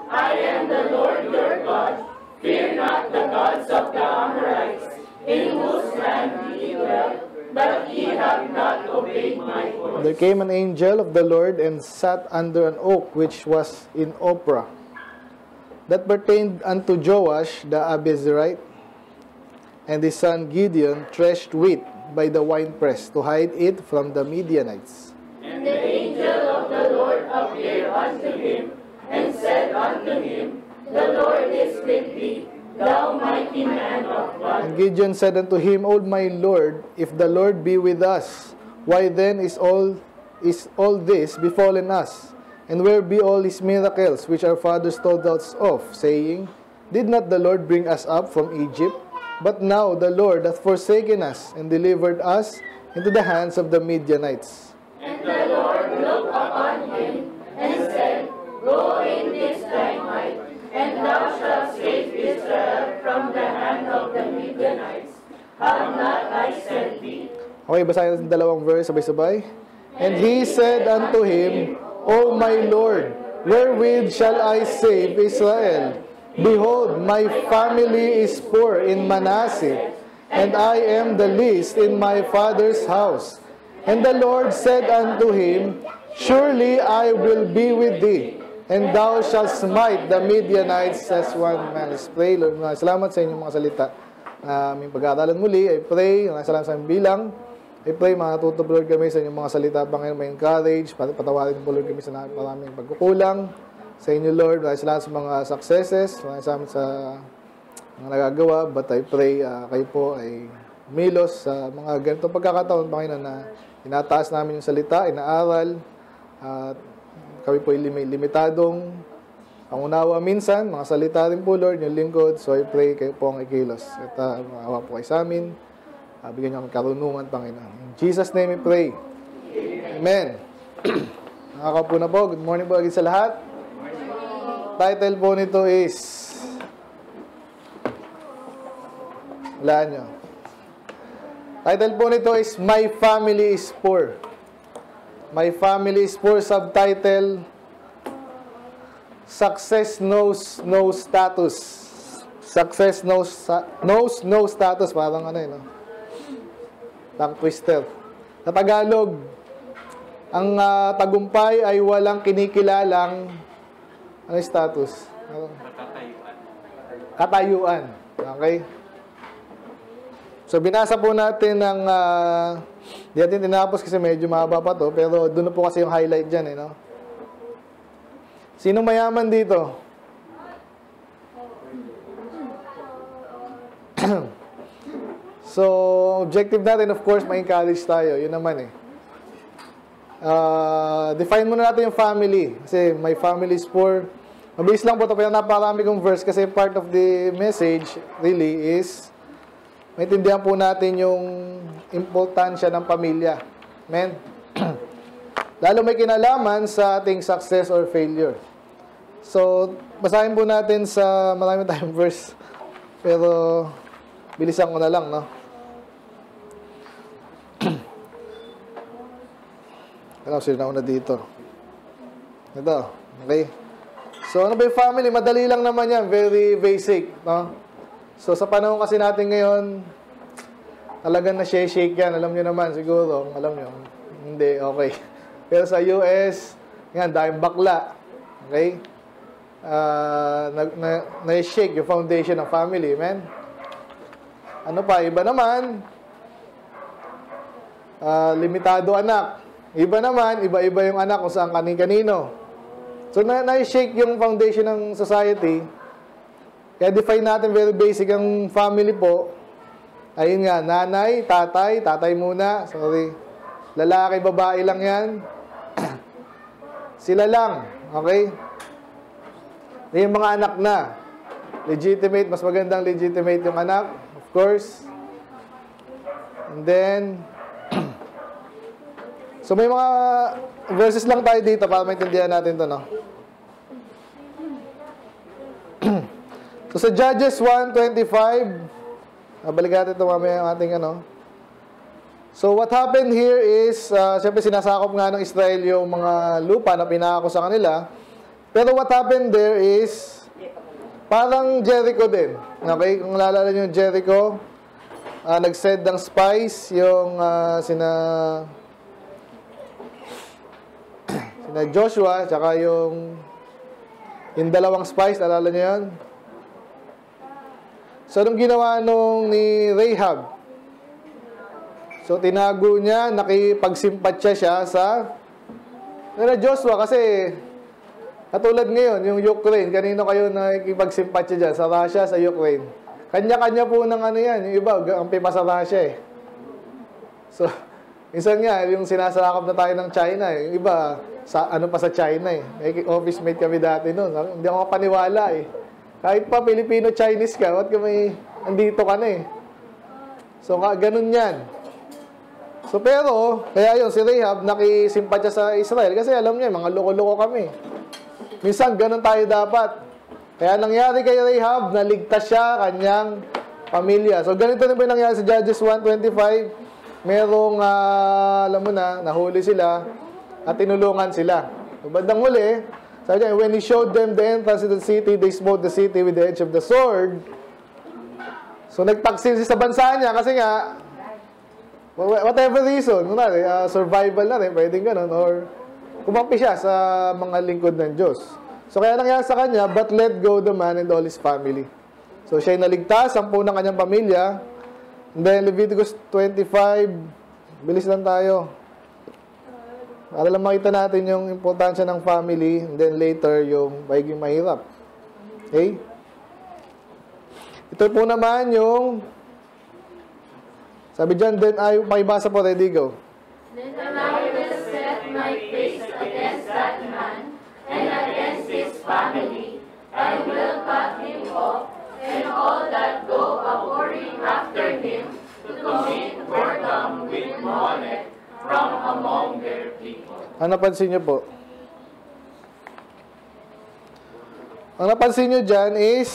I am the Lord your God. Fear not the gods of the Amorites, in whose land ye dwell, but ye have not obeyed my voice. There came an angel of the Lord and sat under an oak which was in Ophrah, that pertained unto Joash the Abiezrite, and his son Gideon threshed wheat by the winepress to hide it from the Midianites. And the angel of the Lord appeared unto him, and said unto him, The Lord is with thee, thou mighty man of God. And Gideon said unto him, O my Lord, if the Lord be with us, why then is all this befallen us? And where be all his miracles, which our fathers told us of, saying, Did not the Lord bring us up from Egypt? But now the Lord hath forsaken us, and delivered us into the hands of the Midianites. And the Lord looked upon him, and said, Go in this thy might, and thou shalt save Israel from the hand of the Midianites. Have not I sent thee? Okay, basahin natin dalawang verse, sabay-sabay. And he said unto him, O my Lord, wherewith shall I save Israel? Behold, my family is poor in Manasseh, and I am the least in my father's house. And the Lord said unto him, Surely I will be with thee, and thou shalt smite the Midianites as one man. Let's pray. Lord, salamat sa inyong mga salita. Aming pag-aaralan muli, I pray, salamat sa aming bilang. I pray, matutup, Lord, kami sa inyong mga salita, Panginoon, may encourage, patawarin po, Lord, kami sa maraming pagkukulang. Sa inyo, Lord, salamat sa mga successes, salamat sa mga nagagawa, but I pray, kayo po ay milos sa mga ganitong pagkakataon, Panginoon, na inataas namin yung salita, inaaral, at kami po ay limitadong pangunawa minsan, mga salita rin po, Lord, yung lingkod, so I pray kayo po ang ikilos. At maawa po kayo sa amin, bigyan niyo kami karunungan, Panginoon. In Jesus' name we pray. Amen. Nakakaupo na po. Good morning po agad sa lahat. Title po nito is, wala nyo. Title po nito is, My Family is Poor. My Family is Poor. Subtitle, Success Knows No Status. Success knows no status. Parang ano yun, no? Tongue twister. Sa Tagalog, ang tagumpay ay walang kinikilalang ano yung status? Katayuan. Okay? So, binasa po natin ng di natin tinapos kasi medyo mahaba pa to, pero doon na po kasi yung highlight dyan, no? Sinong mayaman dito? So, objective natin, of course, ma-encourage tayo. Yun naman eh. Define muna natin yung family. Kasi my family is poor. Mabilis lang po ito, pero naparami kong verse kasi part of the message really is maintindihan po natin yung importansya ng pamilya. Amen? Lalo may kinalaman sa ating success or failure. So, basahin po natin sa marami tayong verse. Pero, bilisan ko na lang, no? Ano, sila na una dito. Ito, okay? So, ano ba yung family? Madali lang naman yan. Very basic, no? So, sa panahon kasi natin ngayon, talagang na-shake yan. Alam nyo naman, siguro. Alam nyo. Hindi, okay. Pero sa US, yan, dahil bakla. Okay? Na-shake yung foundation ng family, man. Ano pa? Iba naman, limitado anak. Iba naman, iba-iba yung anak kung saan kani-kanino. So, na-shake yung foundation ng society. Kaya define natin very basic ang family po. Ayun nga, nanay, tatay muna. Sorry. Lalaki, babae lang yan. Sila lang. Okay? Yung mga anak na. Legitimate, mas magandang legitimate yung anak. Of course. And then, so may mga verses lang tayo dito para maintindihan natin to, no? So sa Judges 1:25, balikan natin ito mamaya ang ating ano. So what happened here is, siyempre sinasakop nga ng Israel yung mga lupa na pinangako sa kanila. Pero what happened there is, parang Jericho din. Okay? Kung lalala nyo yung Jericho, nag-send ng spies yung sina Joshua, tsaka yung dalawang spies, alala nyo yun? So, anong ginawa ni Rahab? So, tinago niya, nakipagsimpatya siya sa Joshua kasi katulad ngayon, yung Ukraine, kanino kayo nakipagsimpatya dyan? Sa Russia, sa Ukraine. Kanya-kanya po ng ano yan. Yung iba, ang pipa sa Russia eh. So, minsan nga, yung sinasakap na tayo ng China eh. Yung iba, ano pa sa China eh. May office mate kami dati noon. Hindi ako mapaniwala eh. Kahit pa Filipino-Chinese ka, ba't ka may, andito ka na eh. So, ganun yan. So, pero, kaya yun, si Rahab, nakisimpatya sa Israel. Kasi alam niya, mga loko-loko kami. Minsan, ganun tayo dapat. Kaya nangyari kay Rahab, naligtas siya, kanyang pamilya. So, ganito na po yung nangyari sa Judges 1:25. Merong, alam mo na, nahuli sila, at tinulungan sila. So, bandang huli, sabi niya, when he showed them the entrance to the city, they smote the city with the edge of the sword. So, nagtaksil sa bansa niya kasi nga, whatever reason, survival na rin, pwedeng ganun, or kumampi siya sa mga lingkod ng Diyos. So, kaya nangyari sa kanya, but let go the man and all his family. So, siya'y naligtas, 10 ng kanyang pamilya. And then, Leviticus 25, bilis lang tayo. Para lang makita natin yung importansya ng family, and then later, yung magiging mahirap. Okay? Ito po naman yung, sabi dyan, then ay, makibasa po, ready, go. Then I will set my face against that man, and against his family. I will cut him off, and all that go a-whoring after him, to commit whoredom with Molech from among their people. Ang napansin nyo po? Ang napansin nyo dyan is,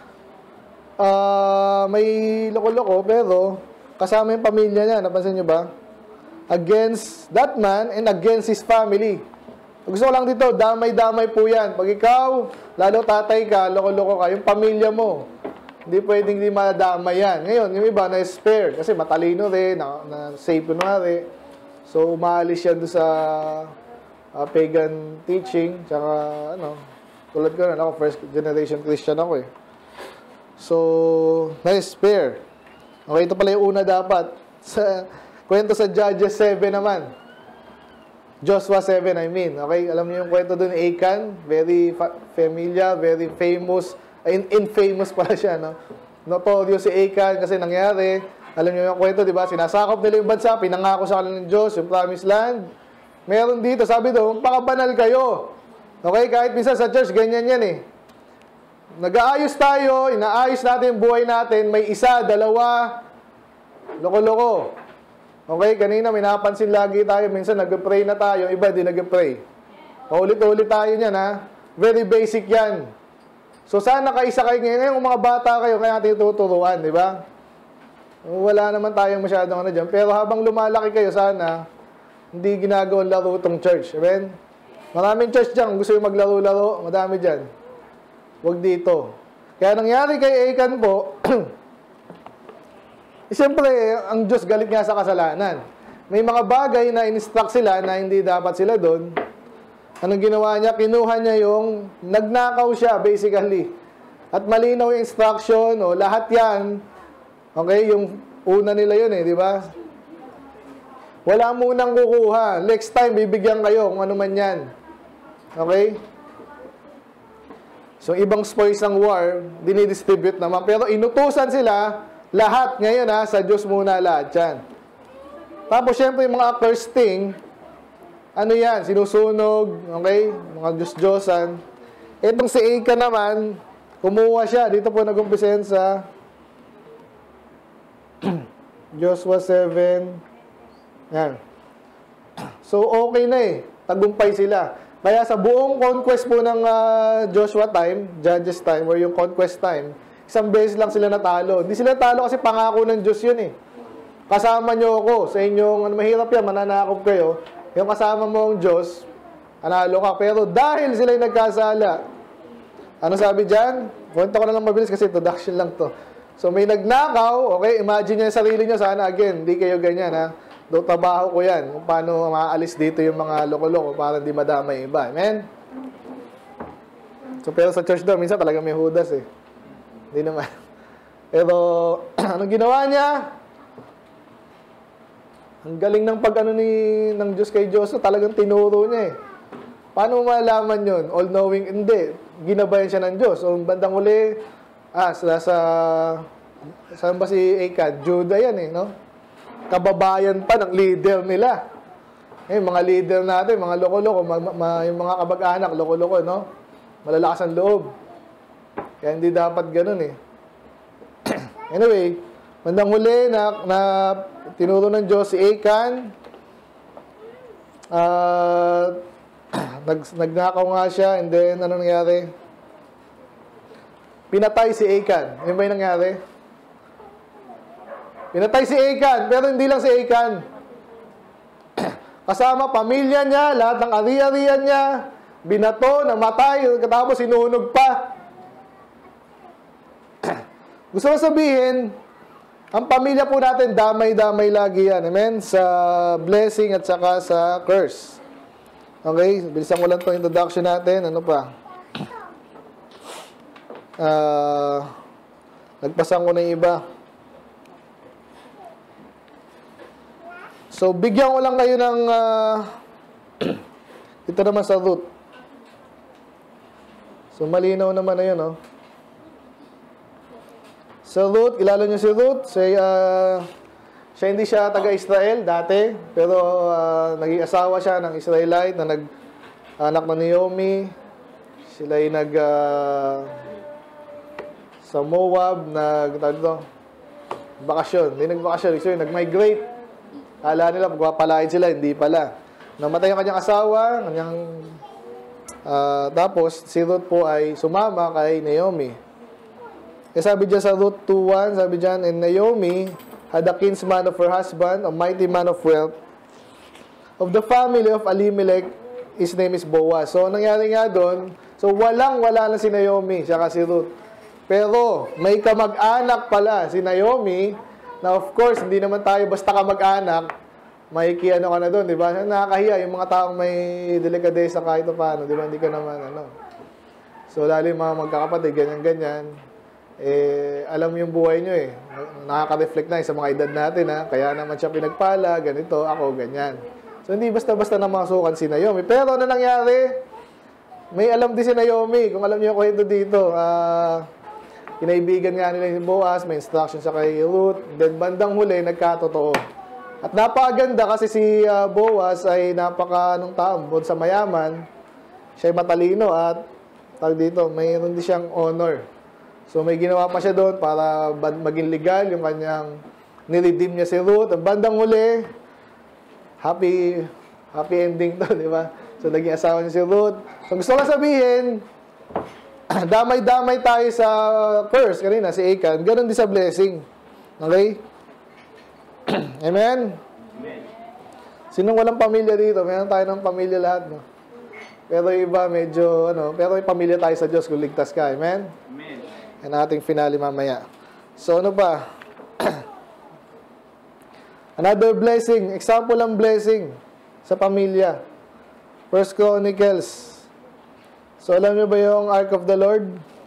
may loko-loko, pero kasama yung pamilya niya. Napansin nyo ba? Against that man and against his family. Gusto ko lang dito, damay-damay po yan. Pag ikaw, lalo tatay ka, loko-loko ka, yung pamilya mo, hindi pwedeng hindi madamay yan. Ngayon, yung iba na-spare, kasi matalino rin, na-safe kunwari. So, umaalis yan doon sa pagan teaching, tsaka, tulad ko rin, ako, first generation Christian ako eh. So, na-spare. Okay, ito pala yung una dapat. Sa kwento sa Judges 7 naman. Joshua 7, I mean. Okay, alam niyo yung kwento doon, Achan, very familiar, very famous, infamous pala siya, no? Notorious si Achan kasi nangyari. Alam niyo yung kwento, di ba? Sinasakop nila yung bansa, pinangako sa kanila ng Diyos, yung promised land. Meron dito, sabi doon, pakabanal kayo. Okay, kahit minsan sa church, ganyan yan eh. Nag-aayos tayo, inaayos natin yung buhay natin, may isa, dalawa, loko-loko. Okay, kanina may napansin lagi tayo, minsan nag-pray na tayo, iba din nag-pray. Paulit-ulit tayo niyan ha. Very basic yan. So sana kaisa kayo ngayon, kung mga bata kayo, kaya natin tuturuan, di ba? Wala naman tayong masyadong dyan. Pero habang lumalaki kayo, sana hindi ginagawang laro itong church. Amen? Maraming church dyan, gusto yung maglaro-laro, madami dyan. Huwag dito. Kaya nangyari kay Achan po, siyempre, ang Diyos galit nga sa kasalanan. May mga bagay na in-instruct sila na hindi dapat sila doon. Anong ginawa niya? Kinuha niya yung, nagnakaw siya, basically. At malinaw yung instruction, lahat yan. Okay, yung una nila yun di ba? Wala munang kukuha. Next time, bibigyan kayo kung ano man yan. Okay? So, ibang spoils ng war, dinidistribute naman. Pero inutusan sila, lahat ngayon sa Diyos muna lahat yan. Tapos, syempre, yung mga accursed thing, ano yan? Sinusunog, okay? Mga Diyos-Diyosan. Itong si Achan naman, kumuha siya. Dito po nag-umpisa yan sa Joshua 7. Yan. So, okay na tagumpay sila. Kaya sa buong conquest po ng Joshua time, Judges time, or yung conquest time, isang beses lang sila natalo. Hindi sila natalo kasi pangako ng Diyos yun Kasama nyo ako sa inyong, mahirap yan, mananakop kayo. Yung kasama mo ang Diyos, Analo ka. Pero dahil sila'y nagkasala, ano sabi dyan? Kwento ko na lang mabilis kasi introduction lang to. So may nagnakaw, okay, imagine nyo yung sarili nyo, sana again, hindi kayo ganyan ha. Do trabaho ko yan, kung paano maaalis dito yung mga loko-loko para hindi madamay iba. Amen? So pero sa church daw, minsan talaga may hudas eh. Hindi naman. Pero, anong ginawa niya? Ang galing ng pag-ano ng Diyos kay Diyos, so talagang tinuro niya eh. Paano mo malalaman yun? All-knowing? Hindi. Ginabayan siya ng Diyos. So, bandang huli, saan ba si Achan? Judah yan eh, no? Kababayan pa ng leader nila. Eh, mga leader natin, mga loko-loko, yung mga kabag-anak, loko-loko, no? Malalakas ang loob. Kaya hindi dapat ganun eh. Anyway, bandang huli na tinuro ng Diyos si Achan, nagnakaw nga siya, and then, ano nangyari? Pinatay si Achan. Yun ba yung nangyari? Pinatay si Achan, pero hindi lang si Achan. Kasama pamilya niya, lahat ng ari-arian niya, binato, namatay, katapos sinunog pa. Gusto ko sabihin, ang pamilya po natin, damay-damay lagi yan. Amen? Sa blessing at saka sa curse. Okay, bilisan ko lang itong introduction natin. Ano pa? Nagpasan ko na yung iba. So, bigyan ko lang kayo ng ito naman sa root. So, malinaw naman na yun, no? Sa Ruth, kilala niyo si Ruth? Siya hindi siya taga-Israel dati, pero naging asawa siya ng Israelite na anak ng Naomi. Sila ay sa Moab, bakasyon. Hindi nagbakasyon, so nag-migrate. Kala nila, magpapalain sila, hindi pala. Namatay ang kanyang asawa, tapos si Ruth po ay sumama kay Naomi. Kaya sabi dyan sa Ruth 2:1, sabi dyan, and Naomi had a kinsman of her husband, a mighty man of wealth, of the family of Elimelech, his name is Boaz. So, nangyari nga doon, so wala na si Naomi, siya si Ruth. Pero, may kamag-anak pala si Naomi, na of course, hindi naman tayo basta kamag-anak, may kiano ka na doon, di ba? Nakakahiya, yung mga taong may delikadesa kahit o paano, di ba? Hindi ka naman, So, lalo yung mga magkakapatid, ganyan-ganyan, alam yung buhay nyo eh. Nakaka-reflect na sa mga edad natin ha. Kaya naman siya pinagpala, ganito, ako, ganyan. So, hindi basta-basta na masukan si Naomi. Pero ano nangyari? May alam din si Naomi. Kung alam niyo yung kwento dito, kinaibigan nga nila si Boaz, may instruction sa kay Ruth. Then, bandang huli, nagkatotoo. At napakaganda kasi si Boaz ay anong tao, bukod sa mayaman, siya ay matalino at dito, mayroon din siyang honor. So, may ginawa pa siya doon para maging legal yung kanyang niredeem niya si Ruth. Ang bandang huli, happy ending to, di ba? So, naging asawa niya si Ruth. So, gusto ko sabihin, damay-damay tayo sa curse kanina, si Achan. Ganon din sa blessing. Okay? Amen? Sinong walang pamilya dito? Mayroon tayo ng pamilya lahat, no? Pero iba medyo, pero may pamilya tayo sa Diyos kung ligtas ka. Amen? Amen. Yan ating finale mamaya. So, ano pa? Another blessing. Example ng blessing sa pamilya. 1 Chronicles. So, alam niyo ba yung Ark of the Lord?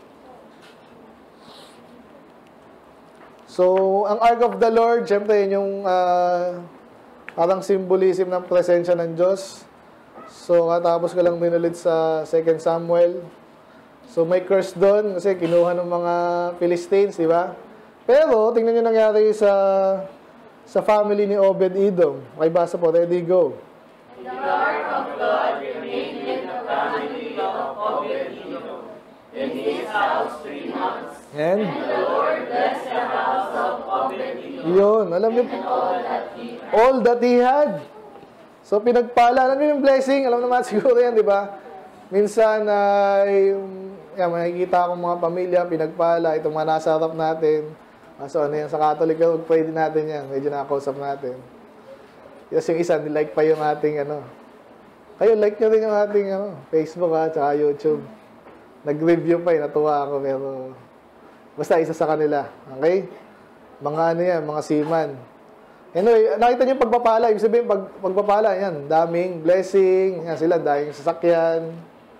So, ang Ark of the Lord, syempre, yun yung parang symbolism ng presensya ng Diyos. So, katapos ko lang din ulit sa 2 Samuel. So, may curse doon kasi kinuha ng mga Philistines, di ba? Pero, tingnan nyo nangyari sa family ni Obed-Edom. Okay, basa po. Ready, go. The Ark of God remained in the family of Obed-Edom in his house 3 months. And the Lord blessed the house of Obed-Edom. Yun, alam niyo, all that he had. So, pinagpala. Alam niyo yung blessing? Alam naman siguro yan, di ba? Minsan, makikita akong mga pamilya, pinagpala, itong mga nasa harap natin. So, ano yan, sa Catholic, pwede natin yan. Medyo nakakausap natin. Yes, yung isa, nilike pa yung ating, Kayo, like nyo rin yung ating Facebook tsaka YouTube. Nag-review pa natuwa ako, pero basta isa sa kanila. Okay? Mga yan, mga seaman. Anyway, nakita niyo pagpapala. Ibig sabihin, pagpapala, yan, daming blessing. Yan sila, daming sasakyan.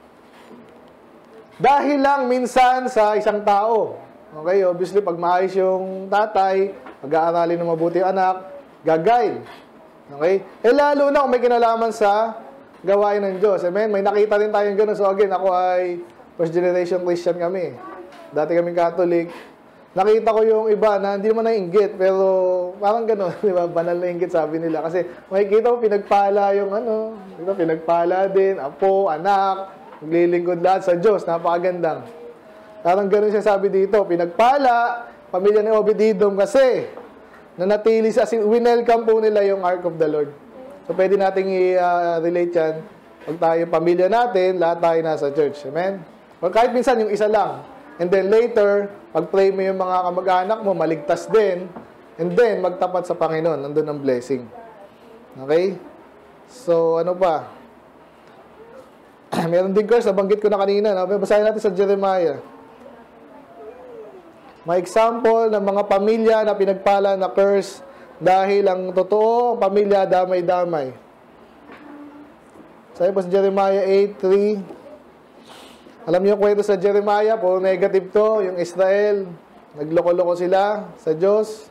Dahil lang minsan sa isang tao. Okay, obviously, pag maayos yung tatay, pag-aaralin ng mabuti yung anak, gagay. Okay? Lalo na kung may kinalaman sa gawain ng Diyos. Amen? May nakita rin tayong gano'n. So again, ako ay first generation Christian kami. Dati kaming Catholic. Nakita ko yung iba na hindi naman naiinggit, pero parang gano'n, di ba? Banal na inggit, sabi nila. Kasi makikita ko, pinagpala yung diba? Pinagpala din, apo, anak, maglilingkod lahat sa Diyos. Napakagandang. Parang gano'n siya sabi dito, pinagpala, pamilya ni Obed-Edom kasi nanatili sa, winelcome po nila yung Ark of the Lord. So, pwede nating i-relate yan. Pag tayo, pamilya natin, lahat tayo nasa church. Amen? Or kahit minsan, yung isa lang. And then later, pag-pray mo yung mga kamag-anak mo, maligtas din. And then, magtapat sa Panginoon. Nandun ang blessing. Okay? So, ano pa? Meron din curse, nabanggit ko na kanina. Basahin natin sa Jeremiah. May example ng mga pamilya na pinagpala na curse dahil ang totoo, pamilya damay-damay. Sabi po sa Jeremiah 8:3. Alam niyo yung kwento sa Jeremiah, puro negative to, yung Israel. Nagloko-loko sila sa Diyos.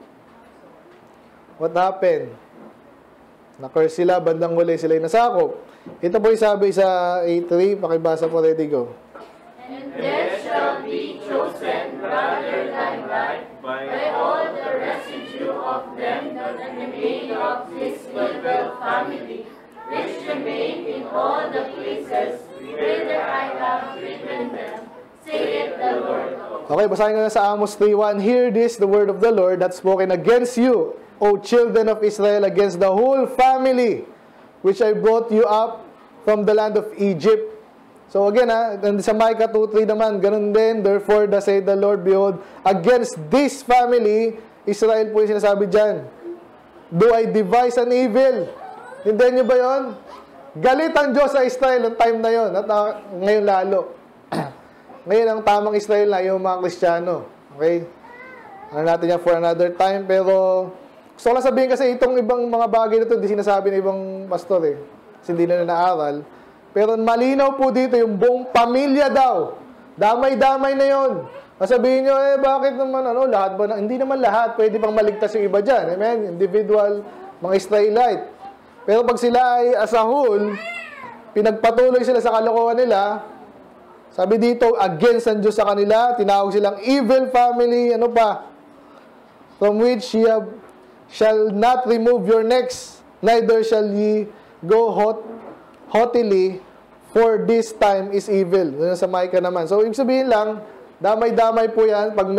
What happened? Na-curse sila, bandang huli sila yung nasakop. Ito po yung sabi sa 8:3, pakibasa po, ready, go. And there shall be chosen rather than life by all the residue of them that remain of this evil family, which remain in all the places whither I have driven them, saith the Lord. Okay, basahin ko na sa Amos 3:1. Hear this, the word of the Lord that spoken against you, O children of Israel, against the whole family, which I brought you up from the land of Egypt. So again, sa Micah 2:3 naman, ganun din. Therefore, thus saith the Lord, behold, against this family, Israel po yung sinasabi dyan, do I devise an evil? Hintayin nyo ba yun? Galit ang Diyos sa Israel ng time na yun. At ngayon lalo. Ngayon ang tamang Israel na yung mga Kristiyano. Okay? Ano natin yan for another time. Pero gusto ko lang sabihin kasi itong ibang mga bagay na ito, hindi sinasabi ng ibang pastor eh. Kasi hindi na naaral. Pero malinaw po dito yung buong pamilya daw. Damay-damay na yon. Sabihin nyo, bakit naman, lahat ba? Hindi naman lahat. Pwede pang maligtas yung iba dyan. Amen? Individual, mga Israelite. Pero pag sila ay as a whole, pinagpatuloy sila sa kalokohan nila, sabi dito, against ang Diyos sa kanila, tinawag silang evil family, ano pa? From which ye shall not remove your necks, neither shall ye go haughtily, for this time is evil. Yun sa Micah naman. So, ibig sabihin lang, damay-damay po yan pag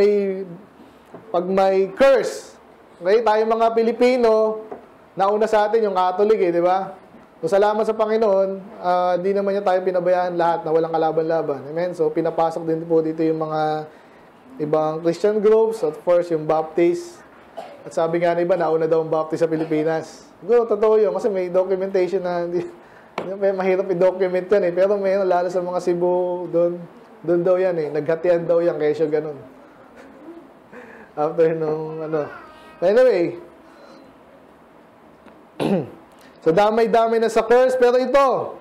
may curse. Okay? Tayo mga Pilipino, nauna sa atin yung Catholic di ba? So, salamat sa Panginoon, di naman niya tayo pinabayaan lahat na walang kalaban-laban. Amen? So, pinapasok din po dito yung mga ibang Christian groups. At first, yung Baptist. At sabi nga na iba, nauna daw ang Baptist sa Pilipinas. Siguro, totoo yun. Kasi may documentation na mahirap i-document yan Pero may lalo sa mga Cebu, doon daw yan Naghatian daw yan, kaya siya ganun. After nung, Anyway, so damay-damay na sa curse, pero ito,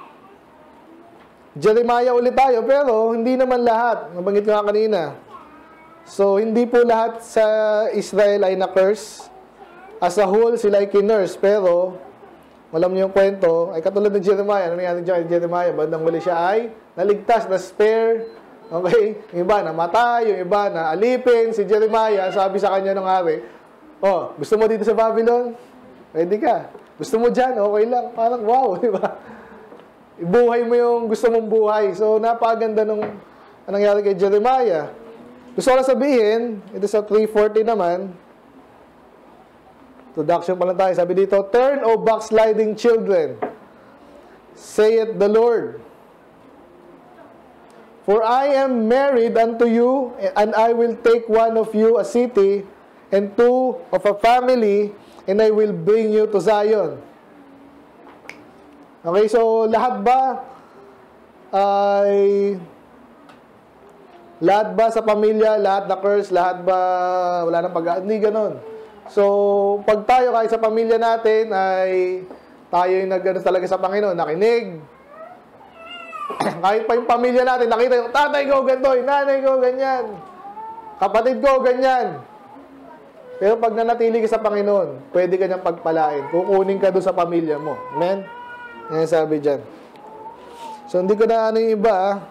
Jeremiah ulit tayo, pero hindi naman lahat. Nabanggit ko nga kanina. So, hindi po lahat sa Israel ay na-curse. As a whole, sila ay kinurse, pero alam niyo yung kwento, ay katulad ng Jeremiah. Ano nangyari dyan kay Jeremiah? Bandang huli siya ay naligtas, na-spare. Okay? Yung iba namatay, yung iba na alipin. Si Jeremiah, sabi sa kanya ng hari, gusto mo dito sa Babylon? Pwede ka. Gusto mo dyan? Okay lang. Parang wow, di ba? Ibuhay mo yung gusto mong buhay. So, napaganda nung nangyari kay Jeremiah. Gusto ko lang sabihin, ito sa 3:40 naman, introduction pa lang tayo. Sabi dito, turn, O backsliding children, saith the Lord. For I am married unto you, and I will take one of you a city, and two of a family, and I will bring you to Zion. Okay, so lahat ba sa pamilya, lahat na curse, lahat ba wala nang hindi ganon. So, pag tayo kahit sa pamilya natin ay tayo yung nagano talaga sa Panginoon, nakinig. Kahit pa yung pamilya natin, nakita yung tatay ko ganito, yung nanay ko ganyan, kapatid ko ganyan. Pero pag nanatili ka sa Panginoon, pwede ka niyang pagpalain. Kukunin ka doon sa pamilya mo. Amen? Yan sabi dyan. So, hindi ko na ano yung iba.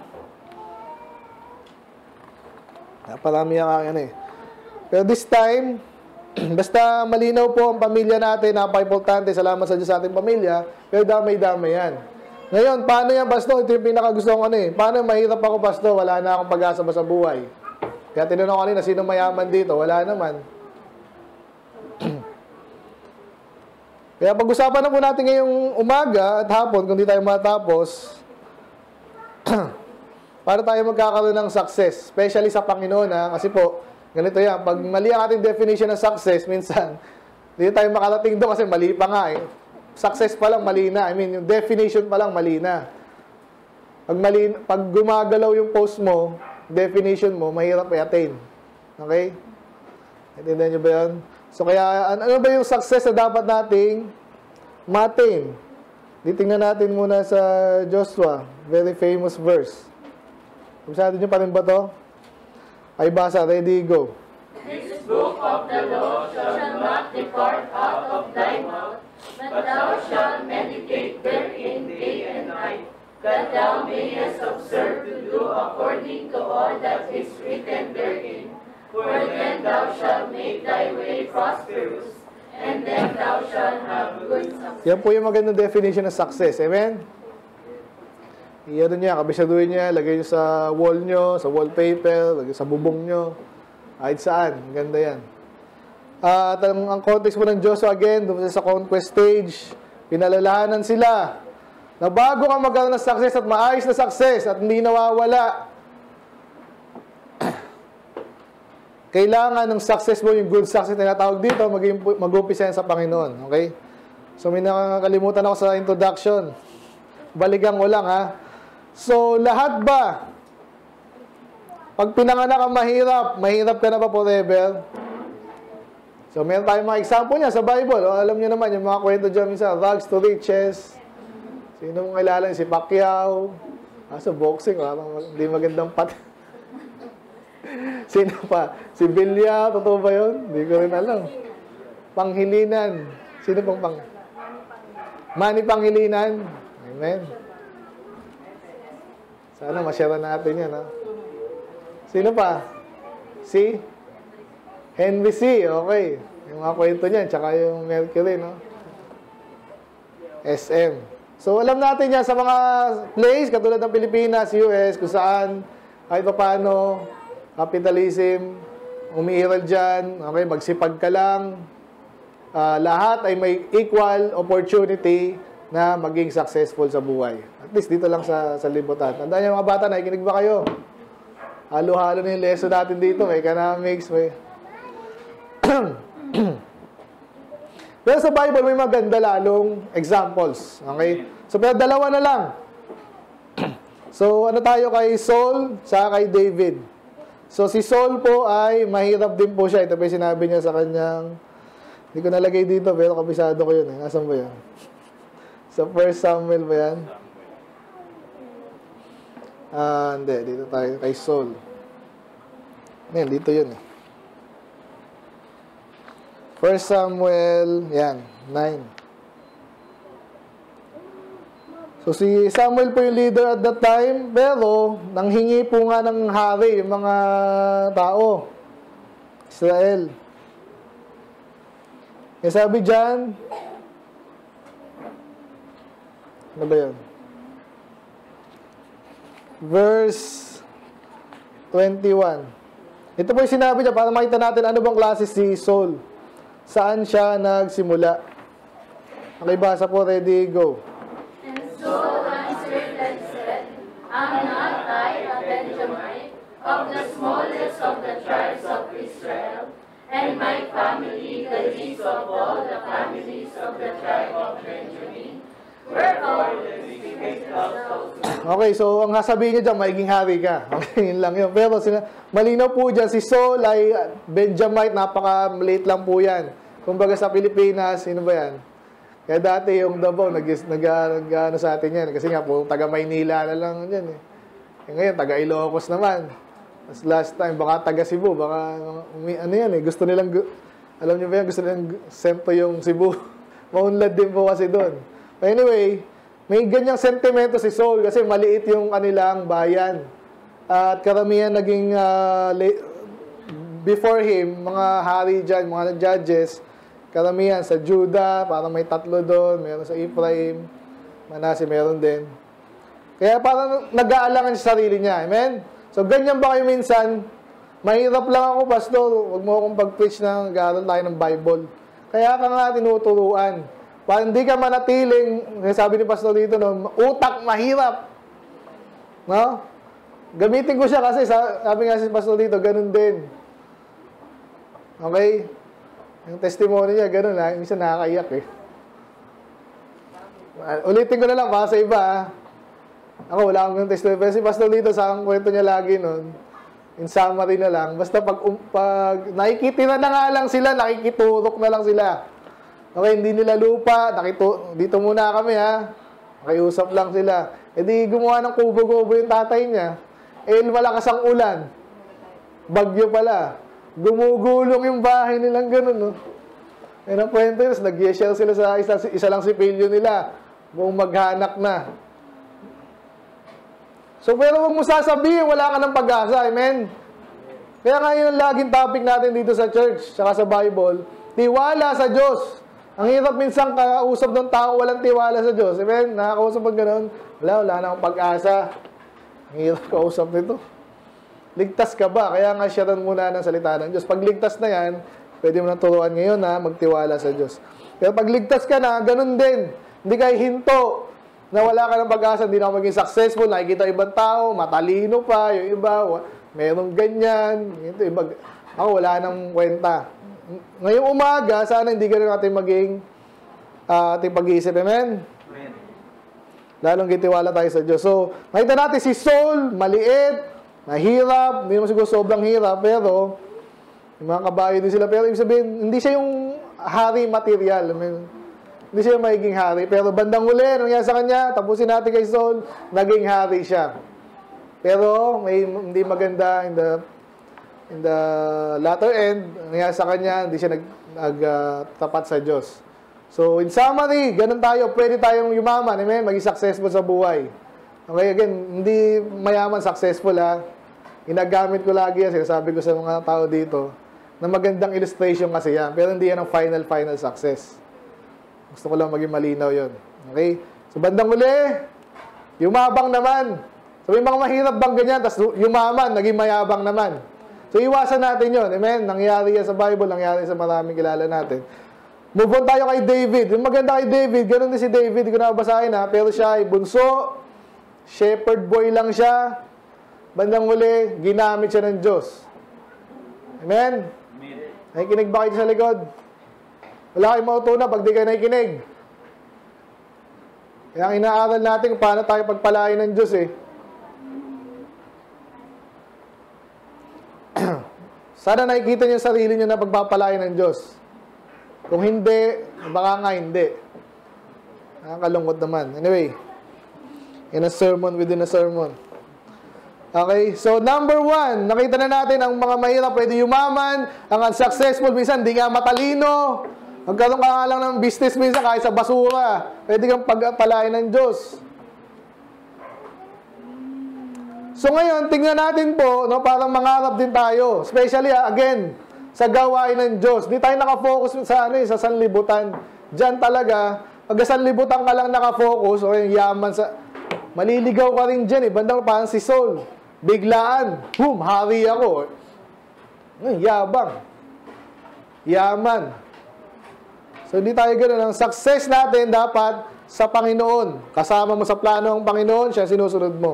Parami yung akin Pero this time, basta malinaw po ang pamilya natin, napaka-importante. Salamat sa Diyos sa ating pamilya. Pero damay-damay yan. Ngayon, paano yan, Pastor? Ito yung pinakagusto ko Paano mahirap ako, Pastor? Wala na akong pag-asa ba sa buhay? Kaya tinanong ko kanina, sino mayaman dito? Wala naman. Kaya pag-usapan na po natin ngayong umaga at hapon, kung di tayo matapos, para tayo magkakaroon ng success. Especially sa Panginoon, Kasi po, ganito yan. Pag mali ang ating definition ng success, minsan, hindi tayo makarating doon kasi mali pa nga Success pa lang, mali na. I mean, yung definition pa lang, mali na. Pag gumagalaw yung post mo, definition mo, mahirap i-attain. Okay? Intindihan nyo ba yun? So, kaya, ano ba yung success na dapat nating ma-attain? Titingnan natin muna sa Joshua. Very famous verse. Masyado nyo pa rin ba to? Ay basa, ready, go. This book of the law shall not depart out of thy mouth, but thou shalt meditate therein day and night, that thou mayest observe to do according to all that is written therein. For then thou shalt make thy way prosperous, and then thou shalt have good success. Yan po yung magandang definition ng success. Amen? Iyan niya, kabisaduhin niya, lagay niyo sa wall niyo, sa wallpaper, lagay sa bubong niyo, kahit saan. Ganda yan. At ang context mo ng Joshua again, doon sa conquest stage, pinalalahanan sila na bago ka magkaroon ng success at maayos na success at hindi nawawala, kailangan ng success mo, yung good success na tinatawag dito, mag-umpisa yan sa Panginoon. Okay? So, may nakakalimutan ako sa introduction. Balikan ko lang, So, lahat ba? Pag pinanganak ang mahirap ka na ba forever? So, meron tayong mga example niya sa Bible. Alam niyo naman, yung mga kwento dyan minsan, rags to riches. Sino mong kilala? Si Pacquiao. Sa boxing, hindi magandang Sino pa? Si Bilya, totoo ba yun? Hindi ko rin alam. Panghilinan. Sino pang Manny Panghilinan. Amen. Sana masyara natin yan, Sino pa? Si Henry C. Okay. Yung mga kwento niyan, tsaka yung Mercury, SM. So, alam natin yan sa mga place, katulad ng Pilipinas, US, kung saan, kahit pa paano, capitalism, umiiral dyan, okay, magsipag ka lang, lahat ay may equal opportunity na maging successful sa buhay. At least dito lang sa libutan. Tandaan niyo mga bata, nakikinig ba kayo? Halo-halo na yung lesson natin dito. May economics, may... Pero sa Bible, may maganda lalong examples. Okay? So, pero dalawa na lang. So, ano tayo kay Saul, sa kay David. So, si Saul po ay mahirap din po siya. Ito pa yung sinabi niya sa kanyang... Hindi ko nalagay dito, pero kabisado ko yun. Nasaan ba yan? Sa 1 Samuel ba yan? Hindi. Dito tayo kay Saul. Yan, dito yun 1 Samuel, yan, 9. So, si Samuel po yung leader at that time, pero nanghingi po nga ng hari yung mga tao. Israel. Kaya sabi dyan, ano ba yun? Verse 21. Ito po yung sinabi niya para makita natin ano bang klase si Saul. Saan siya nagsimula? Nakibasa po, ready, go. And Saul answered and said, Am not I a Benjamite, of the smallest of the tribes of Israel, and my family the least of all the families of the tribe of Benjamin? Okay, so ang sasabihin niya dyan, magiging hari ka. Okay, yun lang yun. Pero malinaw po dyan, si Saul ay Benjamite, napaka-late lang po yan. Kumbaga sa Pilipinas, sino ba yan? Kaya dati yung Davao, nag-ano sa atin yan. Kasi nga po, taga Maynila na lang yan eh. Ngayon, taga Ilocos naman. As last time, baka taga Cebu, baka, ano yan eh, gusto nilang, alam niyo ba yan, gusto nilang sento yung Cebu. Maunlad din po kasi doon. Anyway, may ganyang sentimento si Saul kasi maliit yung kanilang bayan. At karamihan naging, before him, mga hari dyan, mga judges, karamihan sa Judah, parang may 3 doon, meron sa Ephraim, Manase, meron din. Kaya parang nag-aalangan sa sarili niya. Amen? So, ganyan ba kayo minsan? Mahirap lang ako, pastor. Huwag mo akong pag-preach na nag-aaral tayo ng Bible. Kaya ka nga tinuturuan. Para hindi ka manatiling, sabi ni pastor dito, no, utak mahirap. No? Gamitin ko siya kasi, sabi nga si pastor dito, ganun din. Okay? Yung testimony niya, ganun ha. Minsan nakakaiyak eh. Ulitin ko na lang para sa iba ha. Ako, wala akong testimony. Pero si pastor dito, sa kwento niya lagi nun, in summary na lang, basta pag nakikitira na nga lang sila, nakikiturok na lang sila. Okay, hindi nila lupa, dito muna kami ha. Nakiusap lang sila. E di gumawa ng kubo-kubo yung tatay niya. Eh, malakas ang ulan. Bagyo pala. Gumugulong yung bahay nilang ganun, no? Eh, ang kwento yun, nag-share sila sa isa lang si Pilyo nila. Kung maghanak na. So, pero huwag mo sasabihin, wala ka ng pag-asa. Amen? Kaya nga yun ang laging topic natin dito sa church, saka sa Bible. Tiwala sa Diyos. Ang hirap minsan kausap ng tao, walang tiwala sa Diyos. Amen? Nakakausap pag gano'n, wala na akong pag-asa. Ang hirap kausap nito. Ligtas ka ba? Kaya nga sharean muna ng salita ng Diyos. Pag ligtas na yan, pwede mo nang turuan ngayon na magtiwala sa Diyos. Pero pag ligtas ka na, ganun din. Hindi kayo hinto na wala ka ng pag-asa, hindi na ako maging successful, nakikita ibang tao, matalino pa, yung iba, merong ganyan, ito, iba, ako wala nang kwenta. Ngayong umaga, sana hindi ganun natin maging ating pag-iisip, amen? Amen. Lalong gitiwala tayo sa Diyos. So, makita natin si Saul, maliit, mahirap, hindi naman siguro sobrang hirap, pero yung mga kabayo din sila, pero ibig sabihin, hindi siya yung hari material, amen? Hindi siya magiging hari. Pero bandang huli, nangyari sa kanya, tapusin natin kay Saul, naging hari siya. Pero may hindi maganda in the latter end, nangyari sa kanya, hindi siya nagtapat sa Diyos. So, in summary, ganun tayo, pwede tayong yumaman, amen? Maging successful sa buhay. Okay, again, hindi mayaman successful ha. Ginagamit ko lagi yan, sinasabi ko sa mga tao dito, na magandang illustration kasi yan. Pero hindi yan ang final success. Gusto ko lang maging malinaw yun. Okay? So, bandang uli, yumabang naman. So, may mga mahirap bang ganyan, tapos yumaman, naging mayabang naman. So, iwasan natin yun. Amen? Nangyari yan sa Bible, nangyari sa maraming kilala natin. Move on tayo kay David. Yung maganda kay David, ganun din si David, hindi ko nabasahin ha, pero siya ay bunso, shepherd boy lang siya, bandang uli, ginamit siya ng Diyos. Amen? Nakikinig ba kayo sa likod? Wala kayong mautunan pag di kayo nakikinig. Kaya ang inaaral natin kung paano tayo pagpalain ng Diyos eh. Sana nakikita niyo yung sarili niyo na pagpapalain ng Diyos. Kung hindi, baka nga hindi. Nakakalungkot naman. Anyway, in a sermon within a sermon. Okay, so number 1, nakita na natin ang mga mahirap pwede yumaman, ang unsuccessful minsan di nga matalino. Magkaroon ka nga lang ng business minsan kahit sa basura. Pwede kang pagpalain ng Diyos. So ngayon, tingnan natin po, no, parang mangarap din tayo. Especially, again, sa gawain ng Diyos. Hindi tayo nakafocus sa, sa sanlibutan. Diyan talaga, pag sanlibutan ka lang nakafocus, o yung yaman sa... Maliligaw ka rin dyan eh. Bandang parang si Saul. Biglaan. Boom, hari ako. Yabang. Yaman. So, hindi tayo ganoon. Ang success natin dapat sa Panginoon. Kasama mo sa plano ng Panginoon, siya sinusunod mo.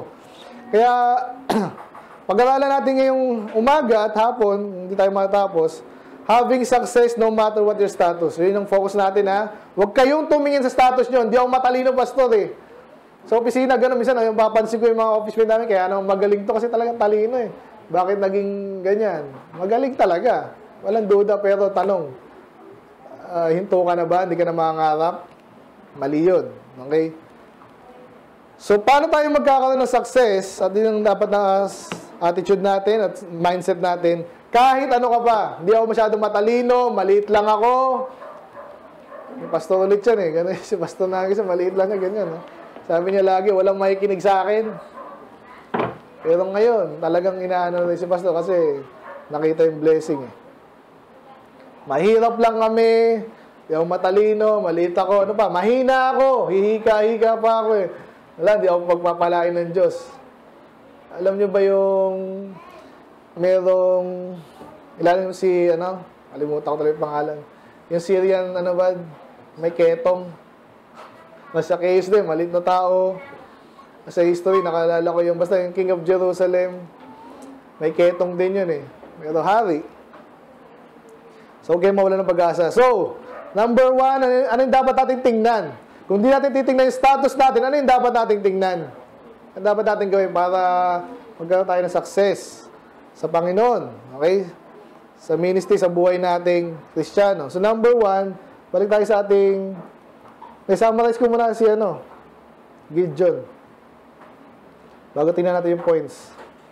Kaya, pag-aralan natin ngayong umaga at hapon, hindi tayo matapos, having success no matter what your status. Yun ang focus natin, ha. Huwag kayong tumingin sa status nyo. Hindi ako matalino, pastor, eh. Sa opisina, gano'n. Minsan, yung papansin ko yung mga office mate namin, kaya magaling to kasi talagang talino, eh. Bakit naging ganyan? Magaling talaga. Walang duda, pero tanong, hinto ka na ba? Hindi ka na mangarap? Mali yun. Okay? So, paano tayo magkakaroon ng success? At yun ang dapat na attitude natin at mindset natin. Kahit ano ka pa. Hindi ako masyadong matalino, maliit lang ako. Yung pastor ulit yan eh. Ganun, si pastor na kasi maliit lang na ganyan. No? Sabi niya lagi, walang makikinig sa akin. Pero ngayon, talagang inaano rin si pastor kasi nakita yung blessing eh. Mahirap lang kami. Hindi ako matalino, maliit ako. Ano pa? Mahina ako. Hihika-hika pa ako eh. Wala, di ako pagpapalain ng Diyos. Alam nyo ba yung merong, ilan si, kalimutan ko talaga yung pangalan. Yung Syrian, may ketong. Nasa case din, maliit na tao. Sa history, nakalala ko yung, basta yung King of Jerusalem, may ketong din yun eh. Pero hari. So, okay, mawala ng pag-asa. So, number 1, ano yung dapat natin tingnan? Kung di natin titingnan yung status natin, ano yung dapat natin tingnan? Ano dapat natin gawin para magkaroon tayo ng success sa Panginoon? Okay? Sa ministry, sa buhay nating Kristiyano. So, number 1, balik tayo sa ating, summarize ko muna si Gideon. Bago tingnan natin yung points.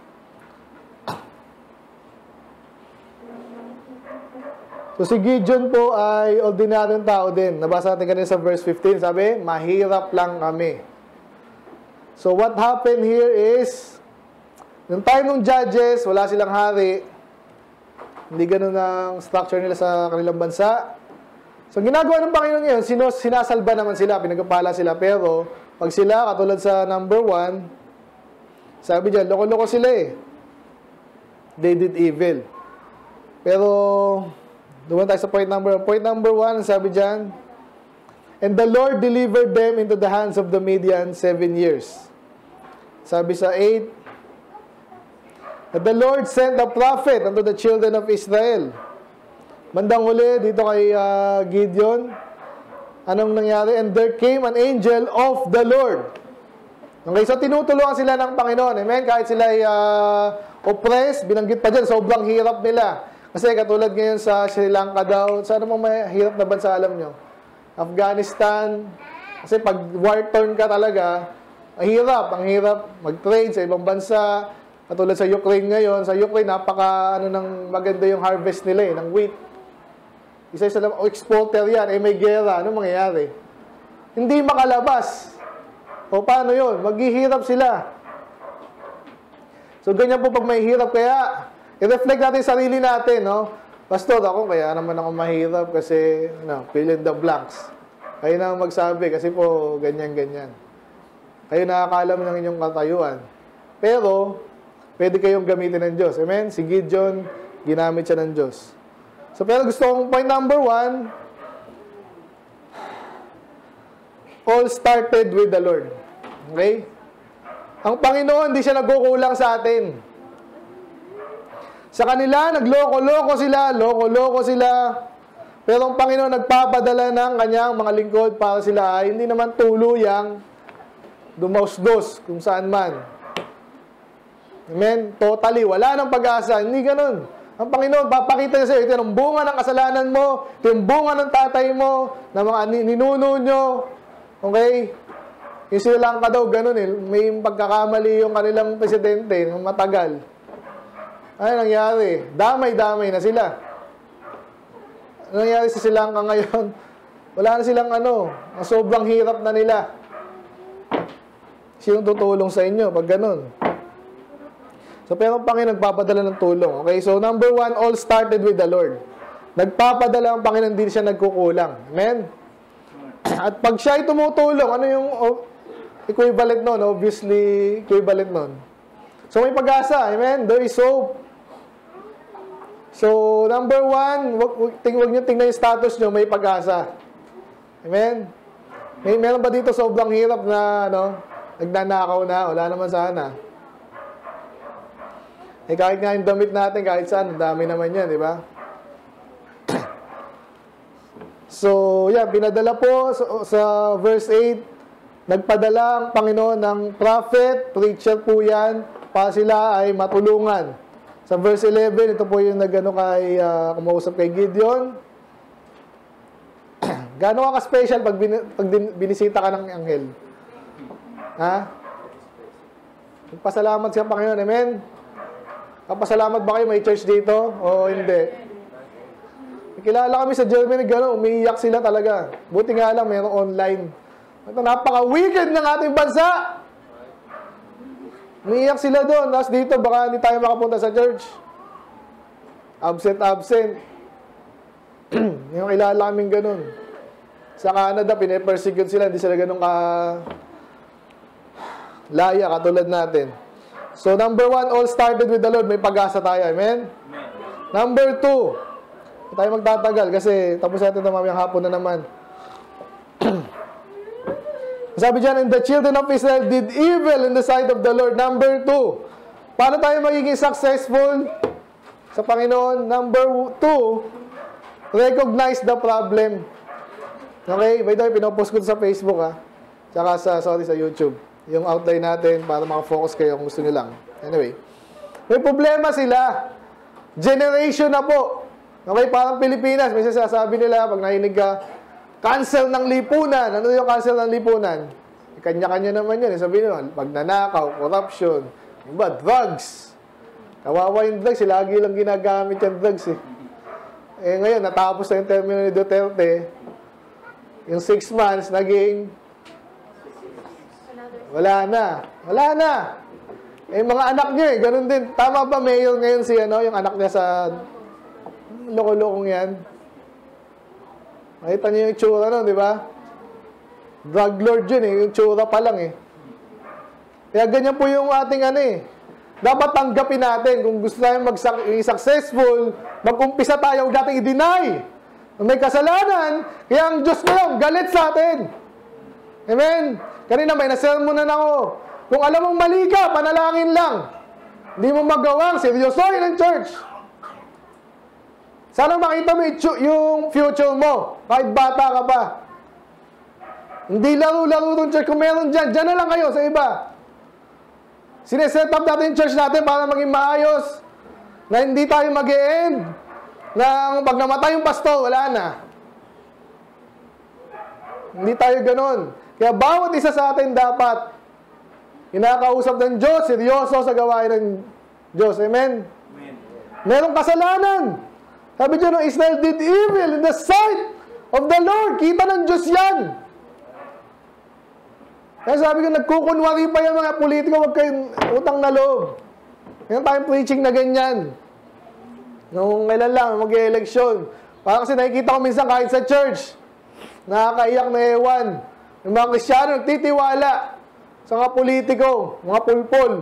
So, si Gideon po ay ordinaryong tao din. Nabasa natin kanina sa verse 15. Sabi, mahirap lang kami. So, what happened here is, yung time ng judges, wala silang hari. Hindi ganun ang structure nila sa kanilang bansa. So, ginagawa ng Panginoon ngayon, sinasalba naman sila, pinagpapala sila. Pero, pag sila, katulad sa number 1, sabi dyan, loko-loko sila eh. They did evil. Pero, dumaan tayo sa point number 1. Point number 1, sabi dyan, and the Lord delivered them into the hands of the Midian 7 years. Sabi sa 8, that the Lord sent a prophet unto the children of Israel. Bandang huli, dito kay Gideon, anong nangyari? And there came an angel of the Lord. Okay, so tinutulungan sila ng Panginoon. Amen? Kahit sila ay oppressed, binanggit pa dyan, sobrang hirap nila. Kasi katulad ngayon sa Sri Lanka daw, sana mong mahirap na bansa, alam nyo. Afghanistan, kasi pag war-torn ka talaga, ang hirap mag-trade sa ibang bansa. Katulad sa Ukraine ngayon, sa Ukraine, ng maganda yung harvest nila ng wheat. Isa-isa lang, exporter yan, may gera, ano mangyayari? Hindi makalabas. O paano yun? Maghihirap sila. So ganyan po pag may hirap, kaya i-reflect natin sarili natin, no? Pastor, ako kaya naman ako mahirap kasi, fill in the blanks. Kayo na magsabi kasi po, ganyan-ganyan. Kayo nakakaalam ng inyong katayuan. Pero, pwede kayong gamitin ng Diyos. Amen? Si Gideon, ginamit siya ng Diyos. So, pero gusto kong point number 1, all started with the Lord. Okay? Ang Panginoon, hindi siya nagkukulang sa atin. Sa kanila, nagloko-loko sila. Pero ang Panginoon nagpapadala ng kanyang mga lingkod para sila ay hindi naman tuluyang dumausdos kung saan man. Amen? Totally, wala nang pag-asa. Hindi ganun. Ang Panginoon, papakita niya sa iyo, ito yung bunga ng kasalanan mo, ito yung bunga ng tatay mo, ng mga ninuno nyo. Okay? Yung Sri Lanka daw, ganun eh. May pagkakamali yung kanilang presidente, ng matagal. Ano nangyari? Damay-damay na sila. Ano nangyari sa Sri Lanka ngayon? Wala na silang sobrang hirap na nila. Sinong tutulong sa inyo pag ganun? So, pero ang Panginoon nagpapadala ng tulong. Okay? So, number 1, all started with the Lord. Nagpapadala ang Panginoon, hindi siya nagkukulang. Amen? At pag siya ay tumutulong, ano yung equivalent nun? Obviously, equivalent nun. So, may pag-asa. Amen? There is hope. So, number 1, wag nyo tingnan yung status nyo, may pag-asa. Amen? Meron ba dito sobrang hirap na, nagnanakaw na? Wala naman sana. Kahit nga yung damit natin, kahit saan, dami naman yan, di ba? So, yan, pinadala po sa verse 8, nagpadala ang Panginoon ng prophet, preacher po yan, para sila ay matulungan. Sa verse 11, ito po yung kumausap kay Gideon. Gaano ka special pag binisita ka ng anghel? Ha? Magpasalamat siya, Panginoon. Amen? Kapasalamat ba kayo? May church dito? O hindi? Kilala kami sa Germany, gano'n, umiiyak sila talaga. Buti nga lang, mayroong online. Ito, napaka-wicked ng ating bansa! Umiiyak sila doon. Tapos dito, baka hindi tayo makapunta sa church. Absent. Yung kilala kaming gano'n. Sa Canada, pinapersecute sila. Hindi sila gano'n laya, katulad natin. So, number 1, all started with the Lord. May pag-asa tayo. Amen? Number 2, tayo magtatagal kasi tapos natin ito mamayang hapon na naman. Sabi dyan, and the children of Israel did evil in the sight of the Lord. Number 2, paano tayo magiging successful sa Panginoon? Number 2, recognize the problem. Okay? By the way, pinopost ko sa Facebook tsaka sa YouTube. Yung outline natin para makafocus kayo kung gusto nyo lang. Anyway, may problema sila. Generation na po. Okay, parang Pilipinas, may sasabi nila, pag nainig ka, cancel ng lipunan. Ano yung cancel ng lipunan? Kanya-kanya naman yan. Sabi nila, pagnanakaw, corruption, iba, drugs. Kawawa yung drugs, lagi lang ginagamit yung drugs ngayon, natapos na yung termino ni Duterte, yung 6 months, naging, wala na. Mga anak niya ganun din. Tama ba, mayor ngayon yung anak niya sa loko-lokong yan. Makita niyo yung tsura nun, di ba? Drug lord yun yung tsura pa lang Kaya ganyan po yung ating Dapat tanggapin natin kung gusto tayong successful, mag-umpisa tayo, huwag natin i-deny. Kung may kasalanan, kaya ang Diyos ngayon, galit sa atin. Amen? Kanina may nasermonan ako. Kung alam mong mali ka, panalangin lang. Hindi mo magawang, seryosohin ng church. Sana makita mo yung future mo, kahit bata ka pa. Hindi laro-laro ng church. Kung meron dyan na lang kayo sa iba. Sineset up natin yung church natin para maging maayos. Na hindi tayo mag-e-end. Na pag namatay yung pastor, wala na. Hindi tayo ganon. Kaya bawat isa sa atin dapat kinakausap ng Diyos, seryoso sa gawain ng Diyos. Amen? Merong kasalanan. Sabi dyan, Israel did evil in the sight of the Lord. Kita ng Diyos yan. Kaya sabi ko, nagkukunwari pa yung mga politiko, huwag kayong utang na loob. Ngayon tayong preaching na ganyan. Nung kailan lang, mag-eleksyon. Parang kasi nakikita ko minsan kahit sa church, nakakaiyak na ewan. Yung mga Kristyano, nagtitiwala sa mga politiko, mga pulpol.